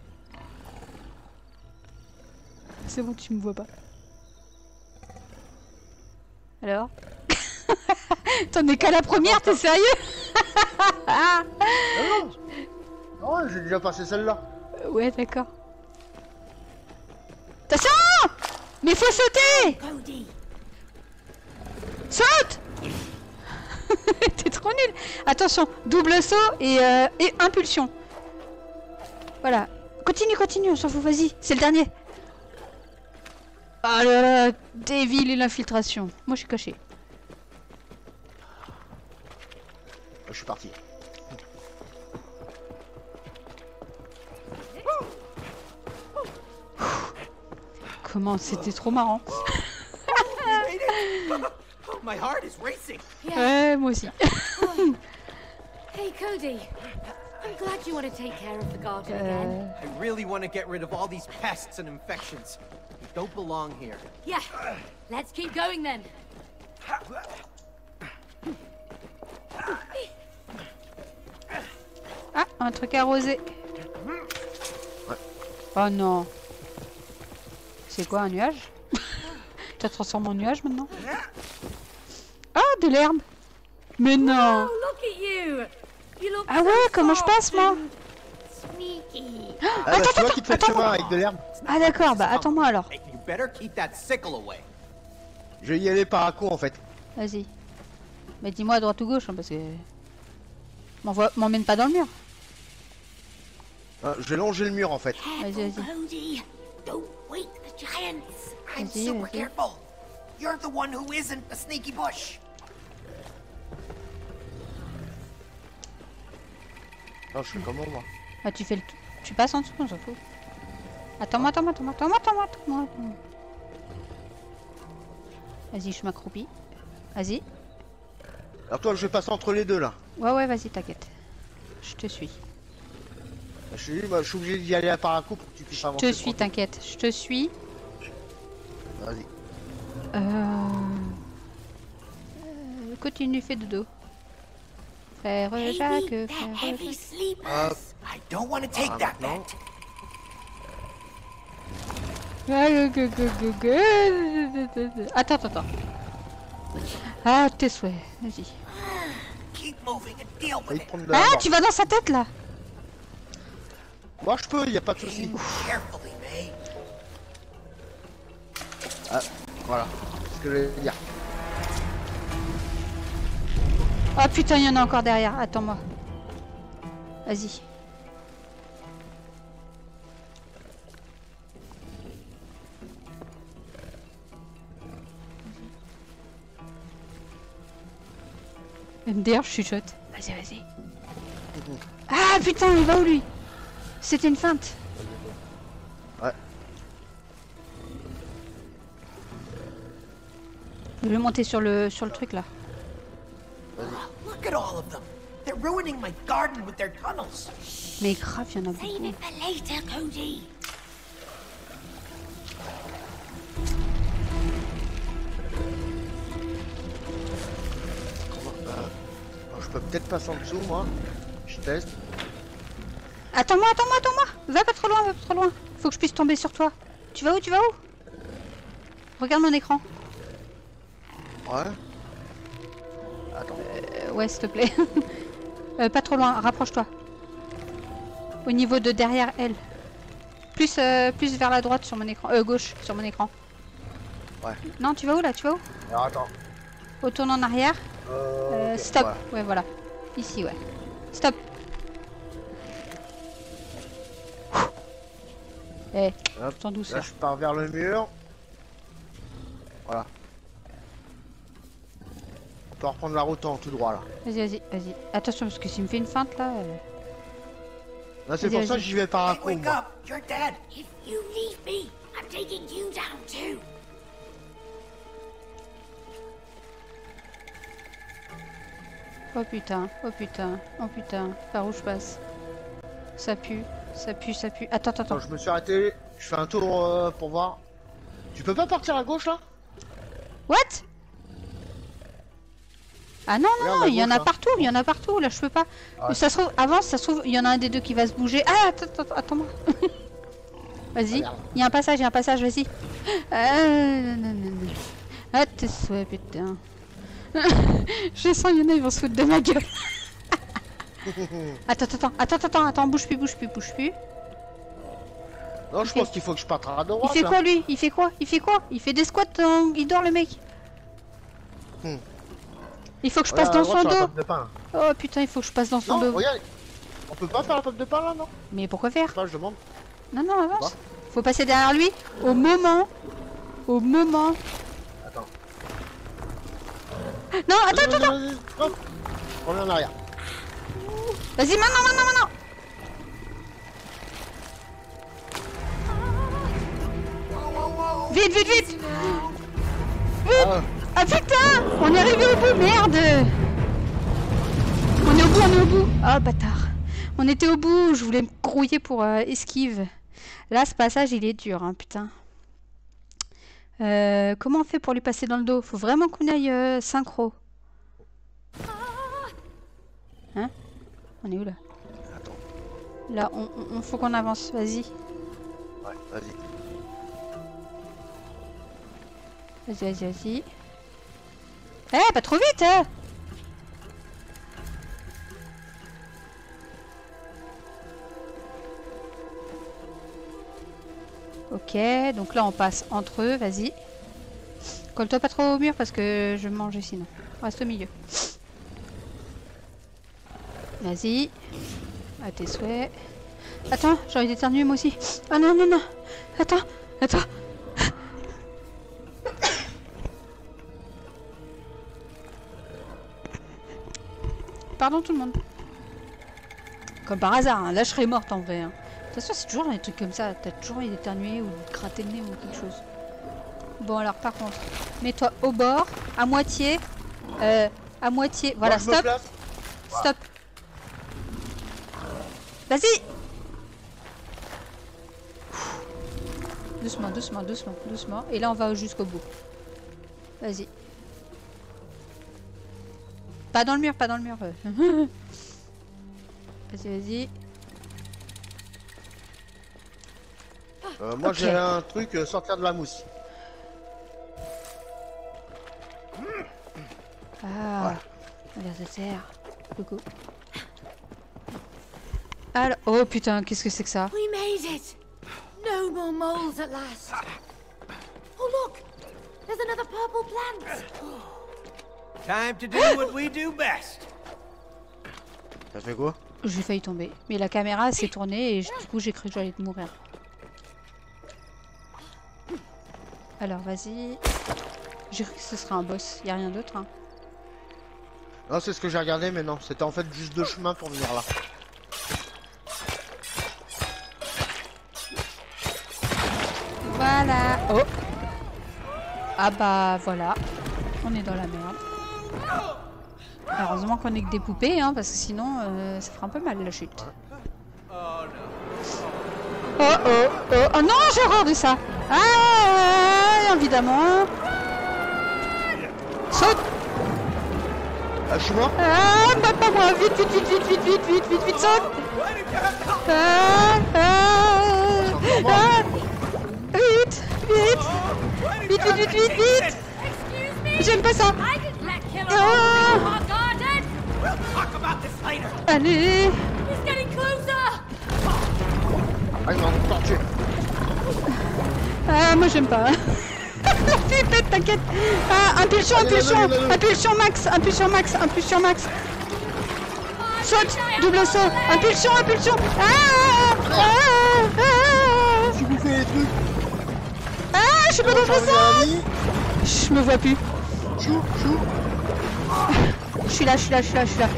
C'est bon, tu me vois pas. Alors? T'en es qu'à la première, t'es sérieux? Ah non. Non, j'ai déjà passé celle-là. Ouais, d'accord. Attention! Mais faut sauter! Cody. Saute! T'es trop nul! Attention, double saut et impulsion. Voilà. Continue, continue, on s'en fout, vas-y, c'est le dernier. Ah là là, Devil et l'infiltration. Moi je suis caché. Je suis parti. Comment c'était trop marrant. We made it. Oh, my heart is racing. Yeah. Ouais, moi aussi. Hey, Cody. I'm glad you want to take care of the garden again. I really want to get rid of all these pests and infections. They don't belong here. Yeah. Let's keep going then. Ah, un truc arrosé. Oh non. C'est quoi, un nuage? T'as transformé en nuage maintenant? Ah, de l'herbe. Mais non. Oh, look at you. You look Ah ouais, so comment je soft passe moi? and Sneaky. Ah bah, c'est moi qui te fais le chemin avec de l'herbe. Ah d'accord, bah attends-moi alors. Hey, you better keep that sickle away. Je vais y aller par à coup en fait. Vas-y. Bah dis-moi à droite ou gauche, hein, parce que... M'emmène pas dans le mur. Je vais longer le mur en fait. Vas-y, vas-y. Cody. Don't wake the giants. I'm Vas-y, super vas-y. careful. You're the one who isn't a sneaky bush. Non, je fais comment moi? Ah tu fais le... Tu passes en dessous, on s'en fout. Attends-moi, attends-moi. Vas-y, je m'accroupis. Vas-y. Alors toi, je vais passer entre les deux là. Ouais, vas-y, t'inquiète. Je te suis. Je suis obligé d'y aller par à coup pour que tu puisses Je avancer. te suis, t'inquiète. Je te suis. Vas-y. Continue, fais dodo. Frère Maybe Jacques, they're frère heavy Jacques. sleepers. I don't want to take that no. bet. Attends. Ah, tes souhaits, vas-y. Keep moving and deal Il with it. prend de la Ah, mort. tu vas dans sa tête là. Moi je peux, y a pas de souci. Carefully, May. Ah, voilà. C'est ce que je voulais dire. Oh putain, il y en a encore derrière. Attends-moi. Vas-y. MDR, je chuchote. Vas-y, vas-y. Ah putain, il va où lui? C'était une feinte. Ouais. Je vais monter sur le truc là. Look at all of them. They're ruining my garden with their tunnels. Mais grave, il y en a Save beaucoup. it for later, Cody. Alors, je peux peut-être passer en dessous, moi. Je teste. Attends-moi, attends-moi, attends-moi. Va pas trop loin, va pas trop loin. Faut que je puisse tomber sur toi. Tu vas où, tu vas où? Regarde mon écran. Ouais. Attends. Ouais, s'il te plaît. Pas trop loin, rapproche-toi. Au niveau de derrière elle. Plus vers la droite sur mon écran. Gauche sur mon écran. Ouais. Non, tu vas où là? Tu vas où? Alors attends. Retourne en arrière. Ok, Stop. voilà. Ouais, voilà. Ici, ouais. Stop. Eh, Hop. sans Là douceur. je pars vers le mur. Voilà. On peut reprendre la route en tout droit là. Vas-y, vas-y, vas-y. Attention, parce que s'il me fait une feinte là. Là c'est Vas-y, pour ça que vas-y. j'y vais par un Hey, coup. wake moi. up. You're dead. If you leave me, I'm taking you down too. Oh putain, oh putain, oh putain. Par où je passe? Ça pue, ça pue, ça pue. Attends, attends, Attends, attends. je me suis arrêté. Je fais un tour pour voir. Tu peux pas partir à gauche là? What? Ah non, non, Regarde non, à il y en gauche, a hein. partout, il y en a partout. Là, je peux pas. Ouais. Ça se trouve, avance, ça se trouve, il y en a un des deux qui va se bouger. Ah, attends, attends, attends-moi. Vas-y, Regarde. il y a un passage, vas-y. Non, non, non, non. Ah, tes souhaits, putain. Je sens, il y en a, ils vont se foutre de ma gueule. Attends, bouge plus. Non, je Ok. pense qu'il faut que je parte à Il droite. fait là. quoi lui? Il fait quoi? Il fait des squats, il dort le mec. Hmm. Il faut que je Regarde passe à dans droite son sur la dos. pomme de pain. Oh putain, il faut que je passe dans son Non, dos. regarde. On peut pas faire la pomme de pain là, non? Mais pourquoi faire? Pas, je demande. Non, non, avance. Quoi Faut passer derrière lui au moment. Attends. Non, attends. Vas-y. Hop. On est en arrière. Vas-y, maintenant. Vite. Ah, ouais. Ah putain, on est arrivé au bout, merde. On est au bout. Oh bâtard. On était au bout, je voulais me grouiller pour esquive. Là, ce passage, il est dur, hein, putain. Comment on fait pour lui passer dans le dos? Faut vraiment qu'on aille synchro. Hein? On est où là? Attends. Là, on faut qu'on avance, vas-y. Ouais, vas-y. Vas-y. Eh, pas trop vite, hein! Ok, donc là on passe entre eux, vas-y. Colle-toi pas trop au mur parce que je vais me manger sinon. Reste au milieu. Vas-y. À tes souhaits. Attends, j'ai envie d'éternuer moi aussi. Ah non. Attends. Pardon tout le monde. Comme par hasard, hein. Là je serais morte en vrai. Hein. De toute façon c'est toujours dans des trucs comme ça, t'as toujours envie d'éternuer ou de gratter le nez ou quelque chose. Bon alors par contre, mets-toi au bord, à moitié. Voilà, Moi, je me stop. place. Stop. Vas-y. Doucement. Et là on va jusqu'au bout. Vas-y. Pas dans le mur. Vas-y. Moi Ok. j'ai un truc, sortir de la mousse. Ah, vers de terre. Coucou. Alors, oh putain, qu'est-ce que c'est que ça? We made it! No more moles at last. Oh look! There's another purple plant! Time to do what we do best. Ça fait quoi? J'ai failli tomber. Mais la caméra s'est tournée et du coup j'ai cru que j'allais mourir. Alors vas-y. J'ai cru que ce serait un boss. Y a rien d'autre hein. Non, c'est ce que j'ai regardé, mais non. C'était en fait juste 2 chemins pour venir là. Voilà. Oh. Ah bah voilà. On est dans la merde. Heureusement qu'on est que des poupées, hein, parce que sinon ça fera un peu mal la chute. Oh oh oh oh non, j'ai horreur de ça. Ah évidemment. Saute. Ah, je suis mort. Ah pas moi. Vite vite vite vite vite vite vite vite vite saute. Vite vite vite vite vite vite vite. J'aime pas ça. Ah. Allez. He's getting closer! Ah, il m'a encore tué. Ah moi j'aime pas. Flippette, t'inquiète. Ah impulsion, impulsion, impulsion max, impulsion max, impulsion max. Saute, double saut, impulsion, impulsion. Ah Tu bouffais les trucs. Ah je suis pas dans le sens. Je me vois plus. Chou, chou. Je suis là, je suis là, je suis là, je suis là.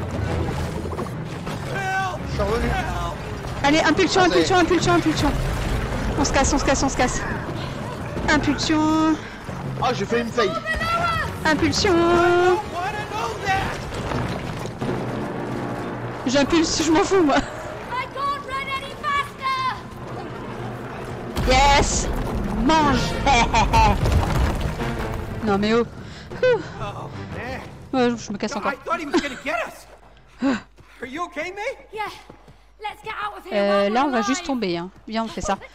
Je suis revenu. Allez, impulsion, Ah, impulsion, impulsion, impulsion. On se casse, on se casse, on se casse. Impulsion. Ah, j'ai fait une faille. Impulsion. J'impulse, je m'en fous moi. I can't run any faster! Yes. Mange. Non mais oh. Ouh. Oh man. Ouais, je me casse encore. I thought he was gonna get us. Are you okay, mate? Yeah. Let's get out of here. while Là we're on va juste alive. tomber hein. Viens on fait ça.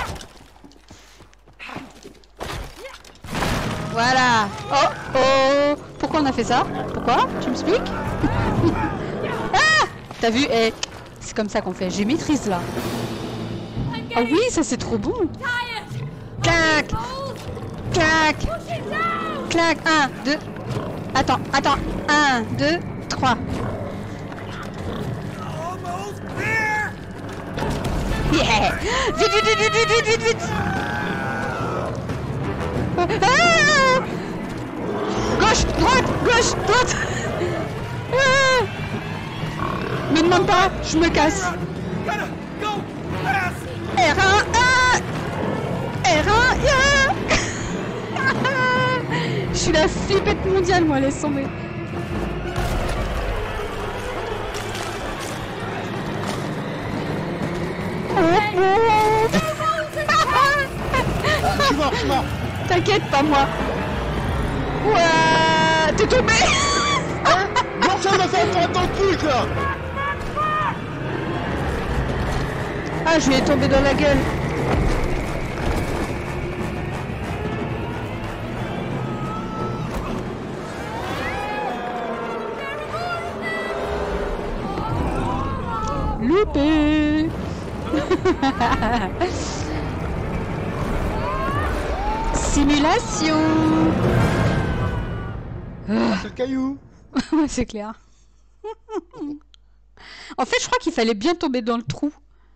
Voilà. Oh oh. Pourquoi on a fait ça? Pourquoi? Tu m'expliques? Ah. T'as vu? Eh, c'est comme ça qu'on fait. J'ai maîtrise là. I'm Ah getting oui, ça c'est trop bon. tired. Clac. Moles, Clac. push it down! Clac. 1, 2. Attends, attends. 1, 2, 3. Almost there. Yeah. Vite, vite, vite, vite, vite, vite, vite. Ah. Gauche, droite, gauche, droite. Ah. Me demande pas, je me casse. Gotta go fast. R1, R1, yeah. Je suis la flippette mondiale, moi, laisse tomber. Je suis mort, je suis mort. T'inquiète, pas moi. Ouais, t'es tombé. Non, ça m'a fait entrer dans le truc là. Ah, je lui ai tombé dans la gueule. Loupé. Simulation. C'est le caillou. Ouais, c'est clair. En fait, je crois qu'il fallait bien tomber dans le trou.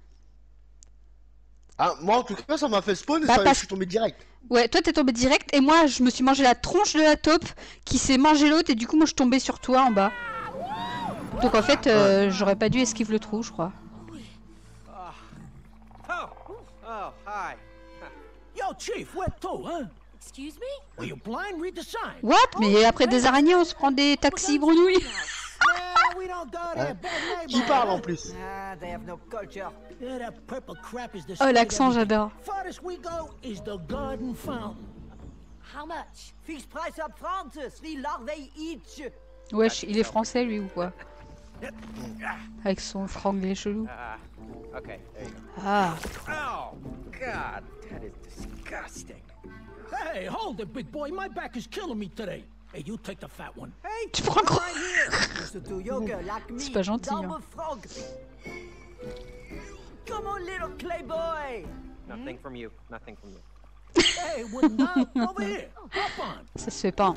Ah, moi en tout cas, ça m'a fait spawn et Bah, ça, parce- je suis tombé direct. Ouais, toi t'es tombé direct et moi je me suis mangé la tronche de la taupe qui s'est mangé l'autre et du coup moi je suis tombée sur toi en bas. Donc en fait j'aurais pas dû esquiver le trou je crois. Oh, hi. Yo, Chief, where to, huh? Excuse me? Were you blind? Read the sign. What? Mais après des araignées on se prend des taxis grenouilles. Nah, we don't go there. Bad neighborhood. Qui parle en plus? Ah, they have no culture. Yeah, that purple crap is the Oh l'accent j'adore. Farthest we go is the garden fountain. How much? Fix price up front, 3 larvae each. Wesh il est français lui ou quoi? Avec son franglais chelou. Okay, there you go. Ah. Oh, God, that is disgusting. Hey, hold it, big boy. My back is killing me today. Hey, you take the fat one. Hey, Tu prends quoi? right here. Used to do yoga like me. C'est pas gentil, Dumb hein. frog. Come on, little clay boy. Nothing from you. Nothing from you. Hey, wouldn't I? Over here. Hop on. Ça se fait pas.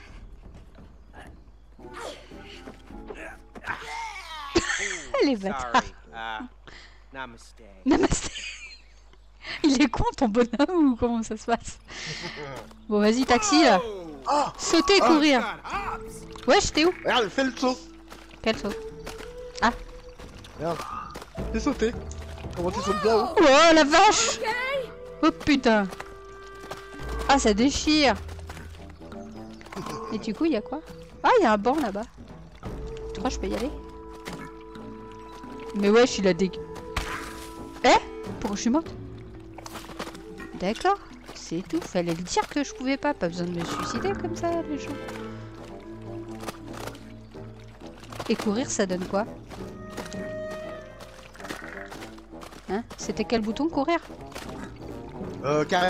Elle est bâtard. Sorry. Namaste. Namasté. Il est con ton bonhomme ou comment ça se passe? Bon vas-y taxi là. Oh Sauter, courir. God, hops. Wesh t'es où? Regarde, fais le saut. Quel saut? Regarde. T'es sauté. Comment tu sautes bien haut? Oh la vache! Oh putain! Ah ça déchire! Et du coup il y a quoi? Ah il y a un banc là-bas. Tu crois que je peux y aller? Mais wesh il a des... Eh? Pourquoi je suis morte? D'accord, c'est tout. Fallait le dire que je pouvais pas. Pas besoin de me suicider comme ça les gens. Et courir ça donne quoi? Hein? C'était quel bouton courir? Carré.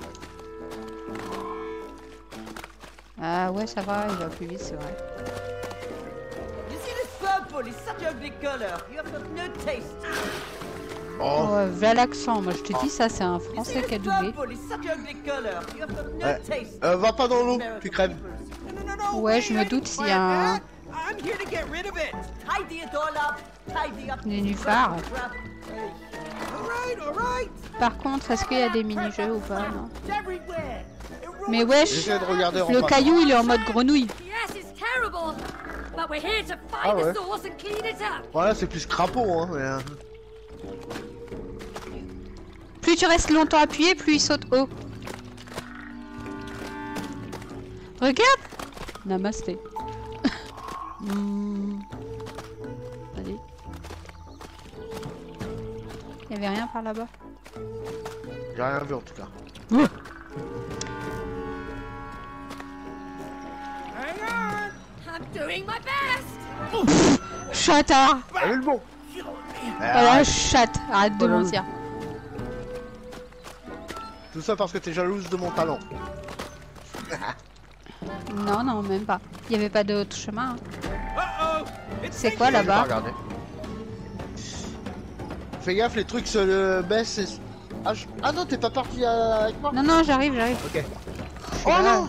Ah ouais ça va, il va plus vite c'est vrai. You see this purple is such a ugly color. You have got no taste. Oh. Oh, voilà l'accent, moi je te dis ça c'est un You see français this qui a doublé. purple is such a ugly color. You have got no Ouais. taste. Va pas dans l'eau, tu crèves. No, Ouais, wait, je me I doute didn't s'il y a plan un- that. I'm here to get rid of it. Tidy it all up. Tidy up. Nénuphar. Crap. All right. Par contre, est-ce qu'il y a des mini-jeux ou pas? Non. It's everywhere. Mais wesh, J'essaie de regarder en le face. caillou il est en mode grenouille. Yes, it's terrible. But we're here to find Ah ouais. the source and clean it up. Voilà, c'est plus crapaud, hein. Mais, Plus tu restes longtemps appuyé, plus il saute haut. Regarde! Namasté. Allez. Il y avait rien par là-bas. J'ai rien vu en tout cas. Hang on. I'm doing my best. Chatard! T'as vu le bon? Voilà, chatte, arrête de mentir. Tout ça parce que t'es jalouse de mon talent. Non, non, même pas. Il n'y avait pas d'autre chemin. Hein. Uh-oh. It's C'est quoi J'ai pas là-bas? regardé. Fais gaffe, les trucs se baissent et... Ah non, t'es pas parti avec moi? Non, non, j'arrive, j'arrive. Ok. Je suis Oh là. non!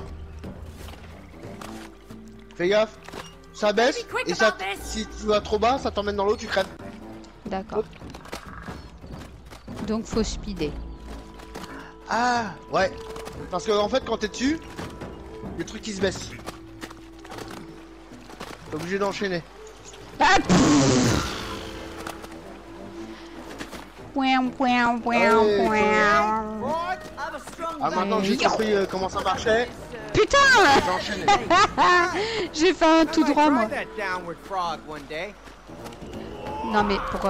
Fais gaffe, ça baisse Be quick et ça, about this. si tu vas trop bas, ça t'emmène dans l'eau, tu crèves. D'accord. Donc faut speeder. Ah, ouais. Parce que en fait, quand t'es dessus, les trucs qui se baissent. T'es obligé d'enchaîner. Ah, Pouin, pouin, pouin, Allez, pouin. I have a strong Ah, maintenant j'ai compris comment ça marchait. Putain! J'ai enchaîné. J'ai fait un I tout might droit try moi. that downward frog one day. Non mais pourquoi?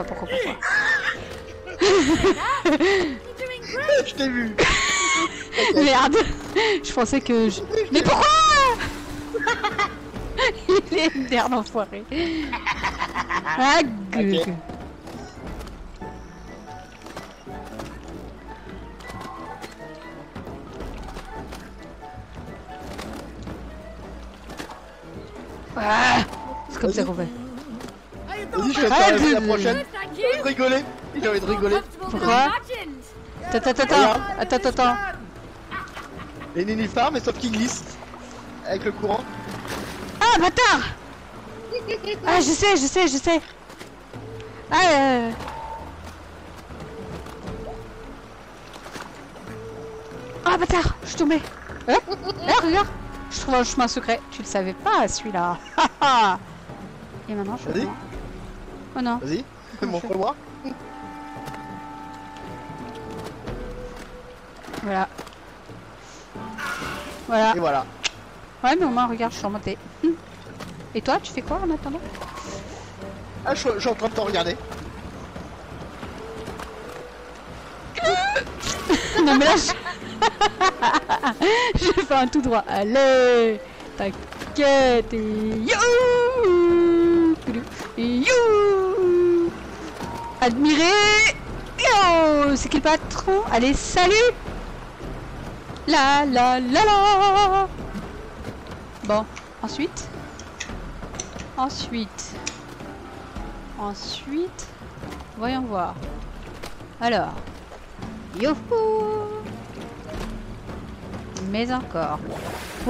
You're doing great. Je t'ai vu. Merde! Je pensais que je... Mais pourquoi? Il est merde enfoiré. Ah, gueule. Ok. Ah, c'est comme ça qu'on fait. Vas-y, je vais t'arrêter la prochaine. Thank J'ai envie de you. rigoler. J'ai envie de rigoler. Pourquoi? Attends. Les nénuphars, mais sauf qu'ils glissent. Avec le courant. Ah, bâtard! Ah, je sais. Ah, Ah, bâtard! Je suis tombée. Regarde! Je trouve un chemin secret. Tu le savais pas, celui-là. Et maintenant, je fais Vas-y. comment? Oh non. Vas-y, montre-moi. Voilà. Voilà. Et voilà. Ouais, mais au moins, regarde, je suis remontée. Et toi, tu fais quoi en attendant? Ah, je suis en train de te regarder. Non, mais là, je fais un tout droit. Allez, t'inquiète. Et you. Admirer. Yo, c'est qui le patron? Allez, salut. La. Bon, ensuite. Voyons voir. Alors. Youhou! Mais encore. Ouais.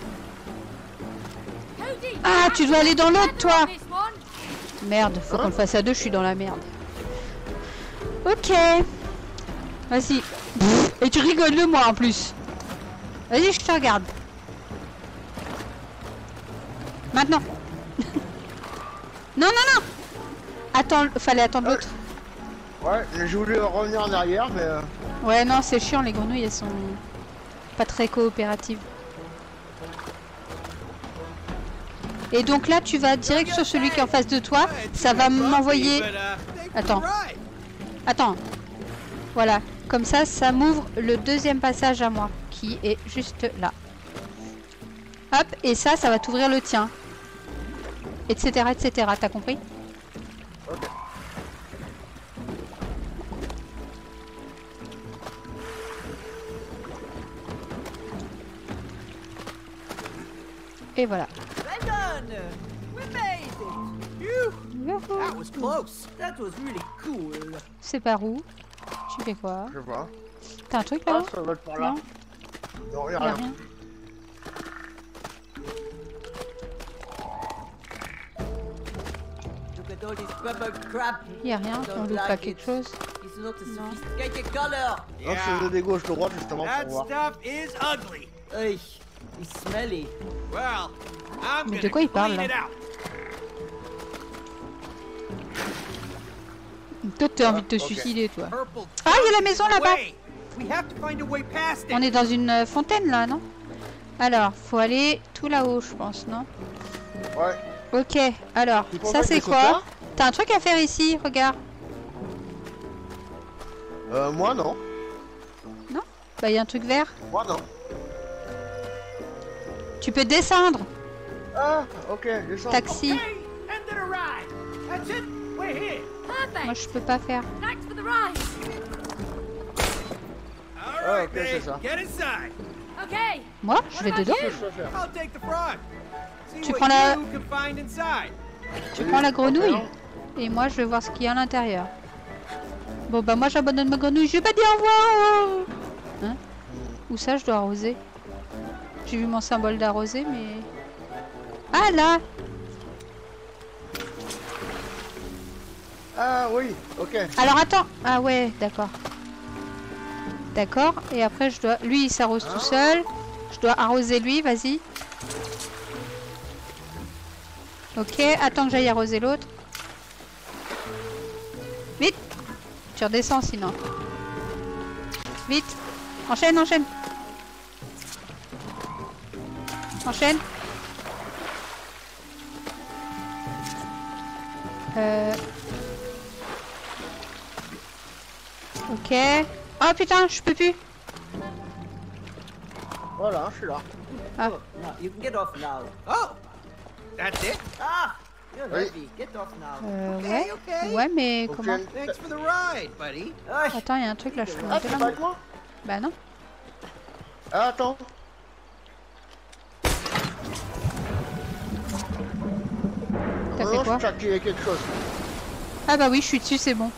Cody, Ah, tu dois aller dans l'autre, toi! this one. Merde, faut qu'on le fasse à deux, je suis dans la merde. Ok. Vas-y. Et tu rigoles de moi en plus. Vas-y, je te regarde. Maintenant. Non, non, non. Attends, fallait attendre l'autre. Ouais, j'ai voulu revenir en arrière, mais... Ouais, non, c'est chiant, les grenouilles, elles sont pas très coopératives. Et donc là, tu vas direct sur celui qui est en face de toi. Ça va m'envoyer... Attends. Attends. Voilà. Comme ça, ça m'ouvre le deuxième passage à moi, qui est juste là. Hop, et ça va t'ouvrir le tien. Etc, etc. T'as compris? Ok. Et voilà. Well done! We made it! Phew! Youhou. That was close. That was really cool. C'est par où? Tu fais quoi? Je sais pas. T'as un truc Ah, là-haut? ça va être par là. Non, Non, y'a y a rien. rien. Look at all this bubble crap. Y a rien, on loupe pas quelque chose. It's not a Non. sophisticated color. Non, c'est de gauche-droite justement That pour voir. stuff is ugly. Hey, it's smelly. Well, I'm Mais de gonna quoi il parle, clean là? it out. Toi, t'as envie de te ok. suicider, toi. Purple Ah, il y a la junk maison is in the là-bas. way. We have to find a way past On it. est dans une fontaine là, non? Alors, faut aller tout là-haut, je pense, non? Ouais. Ok, alors, Tu penses ça que c'est c'est quoi? ça T'as un truc à faire ici, regarde. Moi non. Bah, y a un truc vert. Moi non. Tu peux descendre. Ah, ok, descends. Taxi. Hey, end of the ride. That's it. We're here. Perfect. Moi, je peux pas faire. Thanks for the ride. All Ah, right, ok, c'est babe. ça. Get inside. Okay. Moi, je vais dedans. Qu'est-ce que je peux faire? I'll take the frog. See Tu what prends la- you can find inside. Tu prends la grenouille. Ok. Et moi, je vais voir ce qu'il y a à l'intérieur. Bon, bah, moi, j'abandonne ma grenouille. Je vais pas dire au revoir. Hein? Où ça, je dois arroser? J'ai vu mon symbole d'arroser, mais... Ah, là! Ah oui, ok. Alors, attends. Ah ouais, d'accord. D'accord. Et après, je dois... Lui, il s'arrose tout seul. Je dois arroser lui, vas-y. Ok, attends que j'aille arroser l'autre. Vite! Tu redescends sinon. Vite! Enchaîne, enchaîne! Enchaîne! Ok. Oh putain, je peux plus! Voilà, je suis là. Ah. Oh, now you can get off now. Oh, that's it. Ah, you're Oui. heavy. Get off now. Ouais. okay. Ouais, mais Ok. comment? Thanks for the ride, buddy. Ah, Attends, il y a un truc là, je peux Ah, monter t'es pas là. avec moi? Bah non. Ah, attends. T'as Non, fait quoi? je activé quelque chose. Ah bah oui, je suis dessus, c'est bon.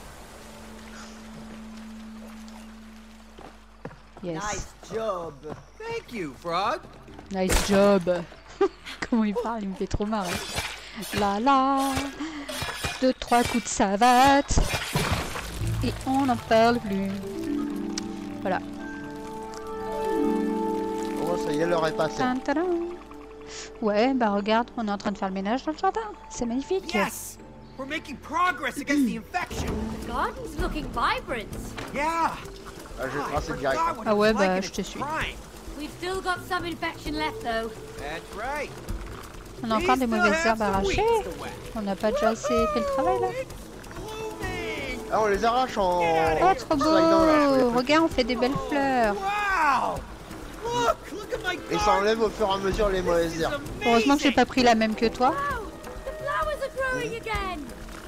Yes. nice job. Thank you, frog. Nice job. Comment il parle, il me fait trop marrer. Là là. 2-3 coups de savate. Et on n'en parle plus. Voilà. Oh, ça y est, l'heure est passée. Tan, tadam. Ouais, bah regarde, on est en train de faire le ménage dans le jardin. C'est magnifique. Yes, we're making progress against the infection. The garden's looking vibrant. Yeah. Ah, je vais I tracer direct. forgot what Ah it was ouais, like bah, in je its te suis. prime. We've still got some infection left, though. That's right. On a encore des mauvaises herbes arrachées. On n'a pas déjà assez fait le travail là. Blooming. Ah, on les arrache en... Oh, trop beau. slidant, là. Regarde, on fait des belles fleurs. Wow. Look at my Et ça garden. enlève au fur et à mesure les mauvaises This is herbes. Heureusement que j'ai amazing. pas pris la même que toi. Wow! The flowers are growing again!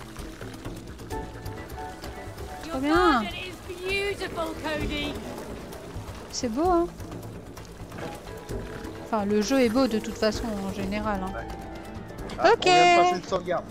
Your bien. garden is beautiful, Cody! C'est beau, hein? Enfin, le jeu est beau de toute façon en général. Hein. Ah, Ok. On vient de passer une sauvegarde.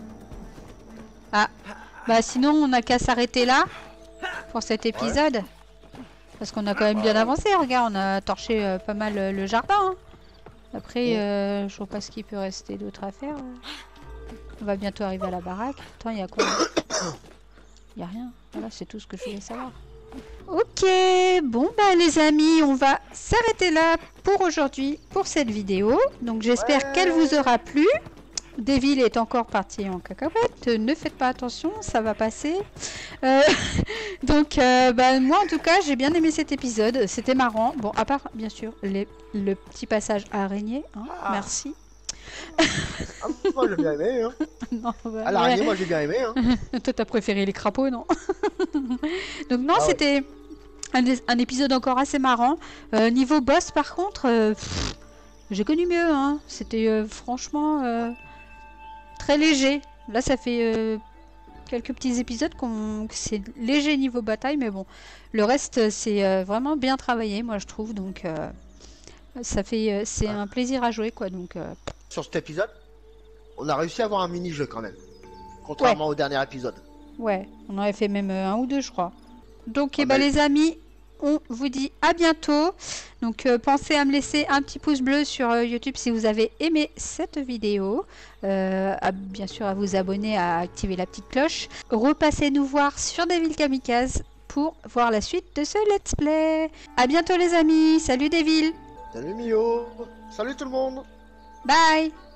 Bah sinon, on n'a qu'à s'arrêter là pour cet épisode. Parce qu'on a quand même bien avancé. Regarde, on a torché pas mal le jardin. Hein. Après, je vois pas ce qu'il peut rester d'autre à faire. On va bientôt arriver à la baraque. Attends, il y a quoi? Il y a rien. Voilà, c'est tout ce que je voulais savoir. Ok, bon bah les amis, on va s'arrêter là pour aujourd'hui, pour cette vidéo. Donc j'espère qu'elle vous aura plu. Devil est encore parti en cacahuète. Ne faites pas attention, ça va passer. Donc bah, moi en tout cas, j'ai bien aimé cet épisode. C'était marrant. Bon, à part bien sûr le petit passage araignée. Hein, merci. Ah, moi j'ai bien aimé. Hein. Non, bah, À l'araignée, moi j'ai bien aimé. Hein. Toi, t'as préféré les crapauds, non? Donc non, c'était un épisode encore assez marrant. Niveau boss, par contre, j'ai connu mieux. Hein. C'était franchement très léger. Là, ça fait quelques petits épisodes que c'est léger niveau bataille, mais bon, le reste, c'est vraiment bien travaillé, moi, je trouve. Donc, ça fait, c'est un plaisir à jouer, quoi. Donc, Sur cet épisode, on a réussi à avoir un mini-jeu quand même. Contrairement au dernier épisode. ouais, on en avait fait même un ou deux, je crois. Donc, Ah eh ben, bah, les amis, on vous dit à bientôt. Donc, pensez à me laisser un petit pouce bleu sur YouTube si vous avez aimé cette vidéo. Bien sûr, à vous abonner, à activer la petite cloche. Repassez nous voir sur Devil Kamikaze pour voir la suite de ce let's play. À bientôt, les amis. Salut, Devil. Salut Mio. Salut tout le monde. Bye.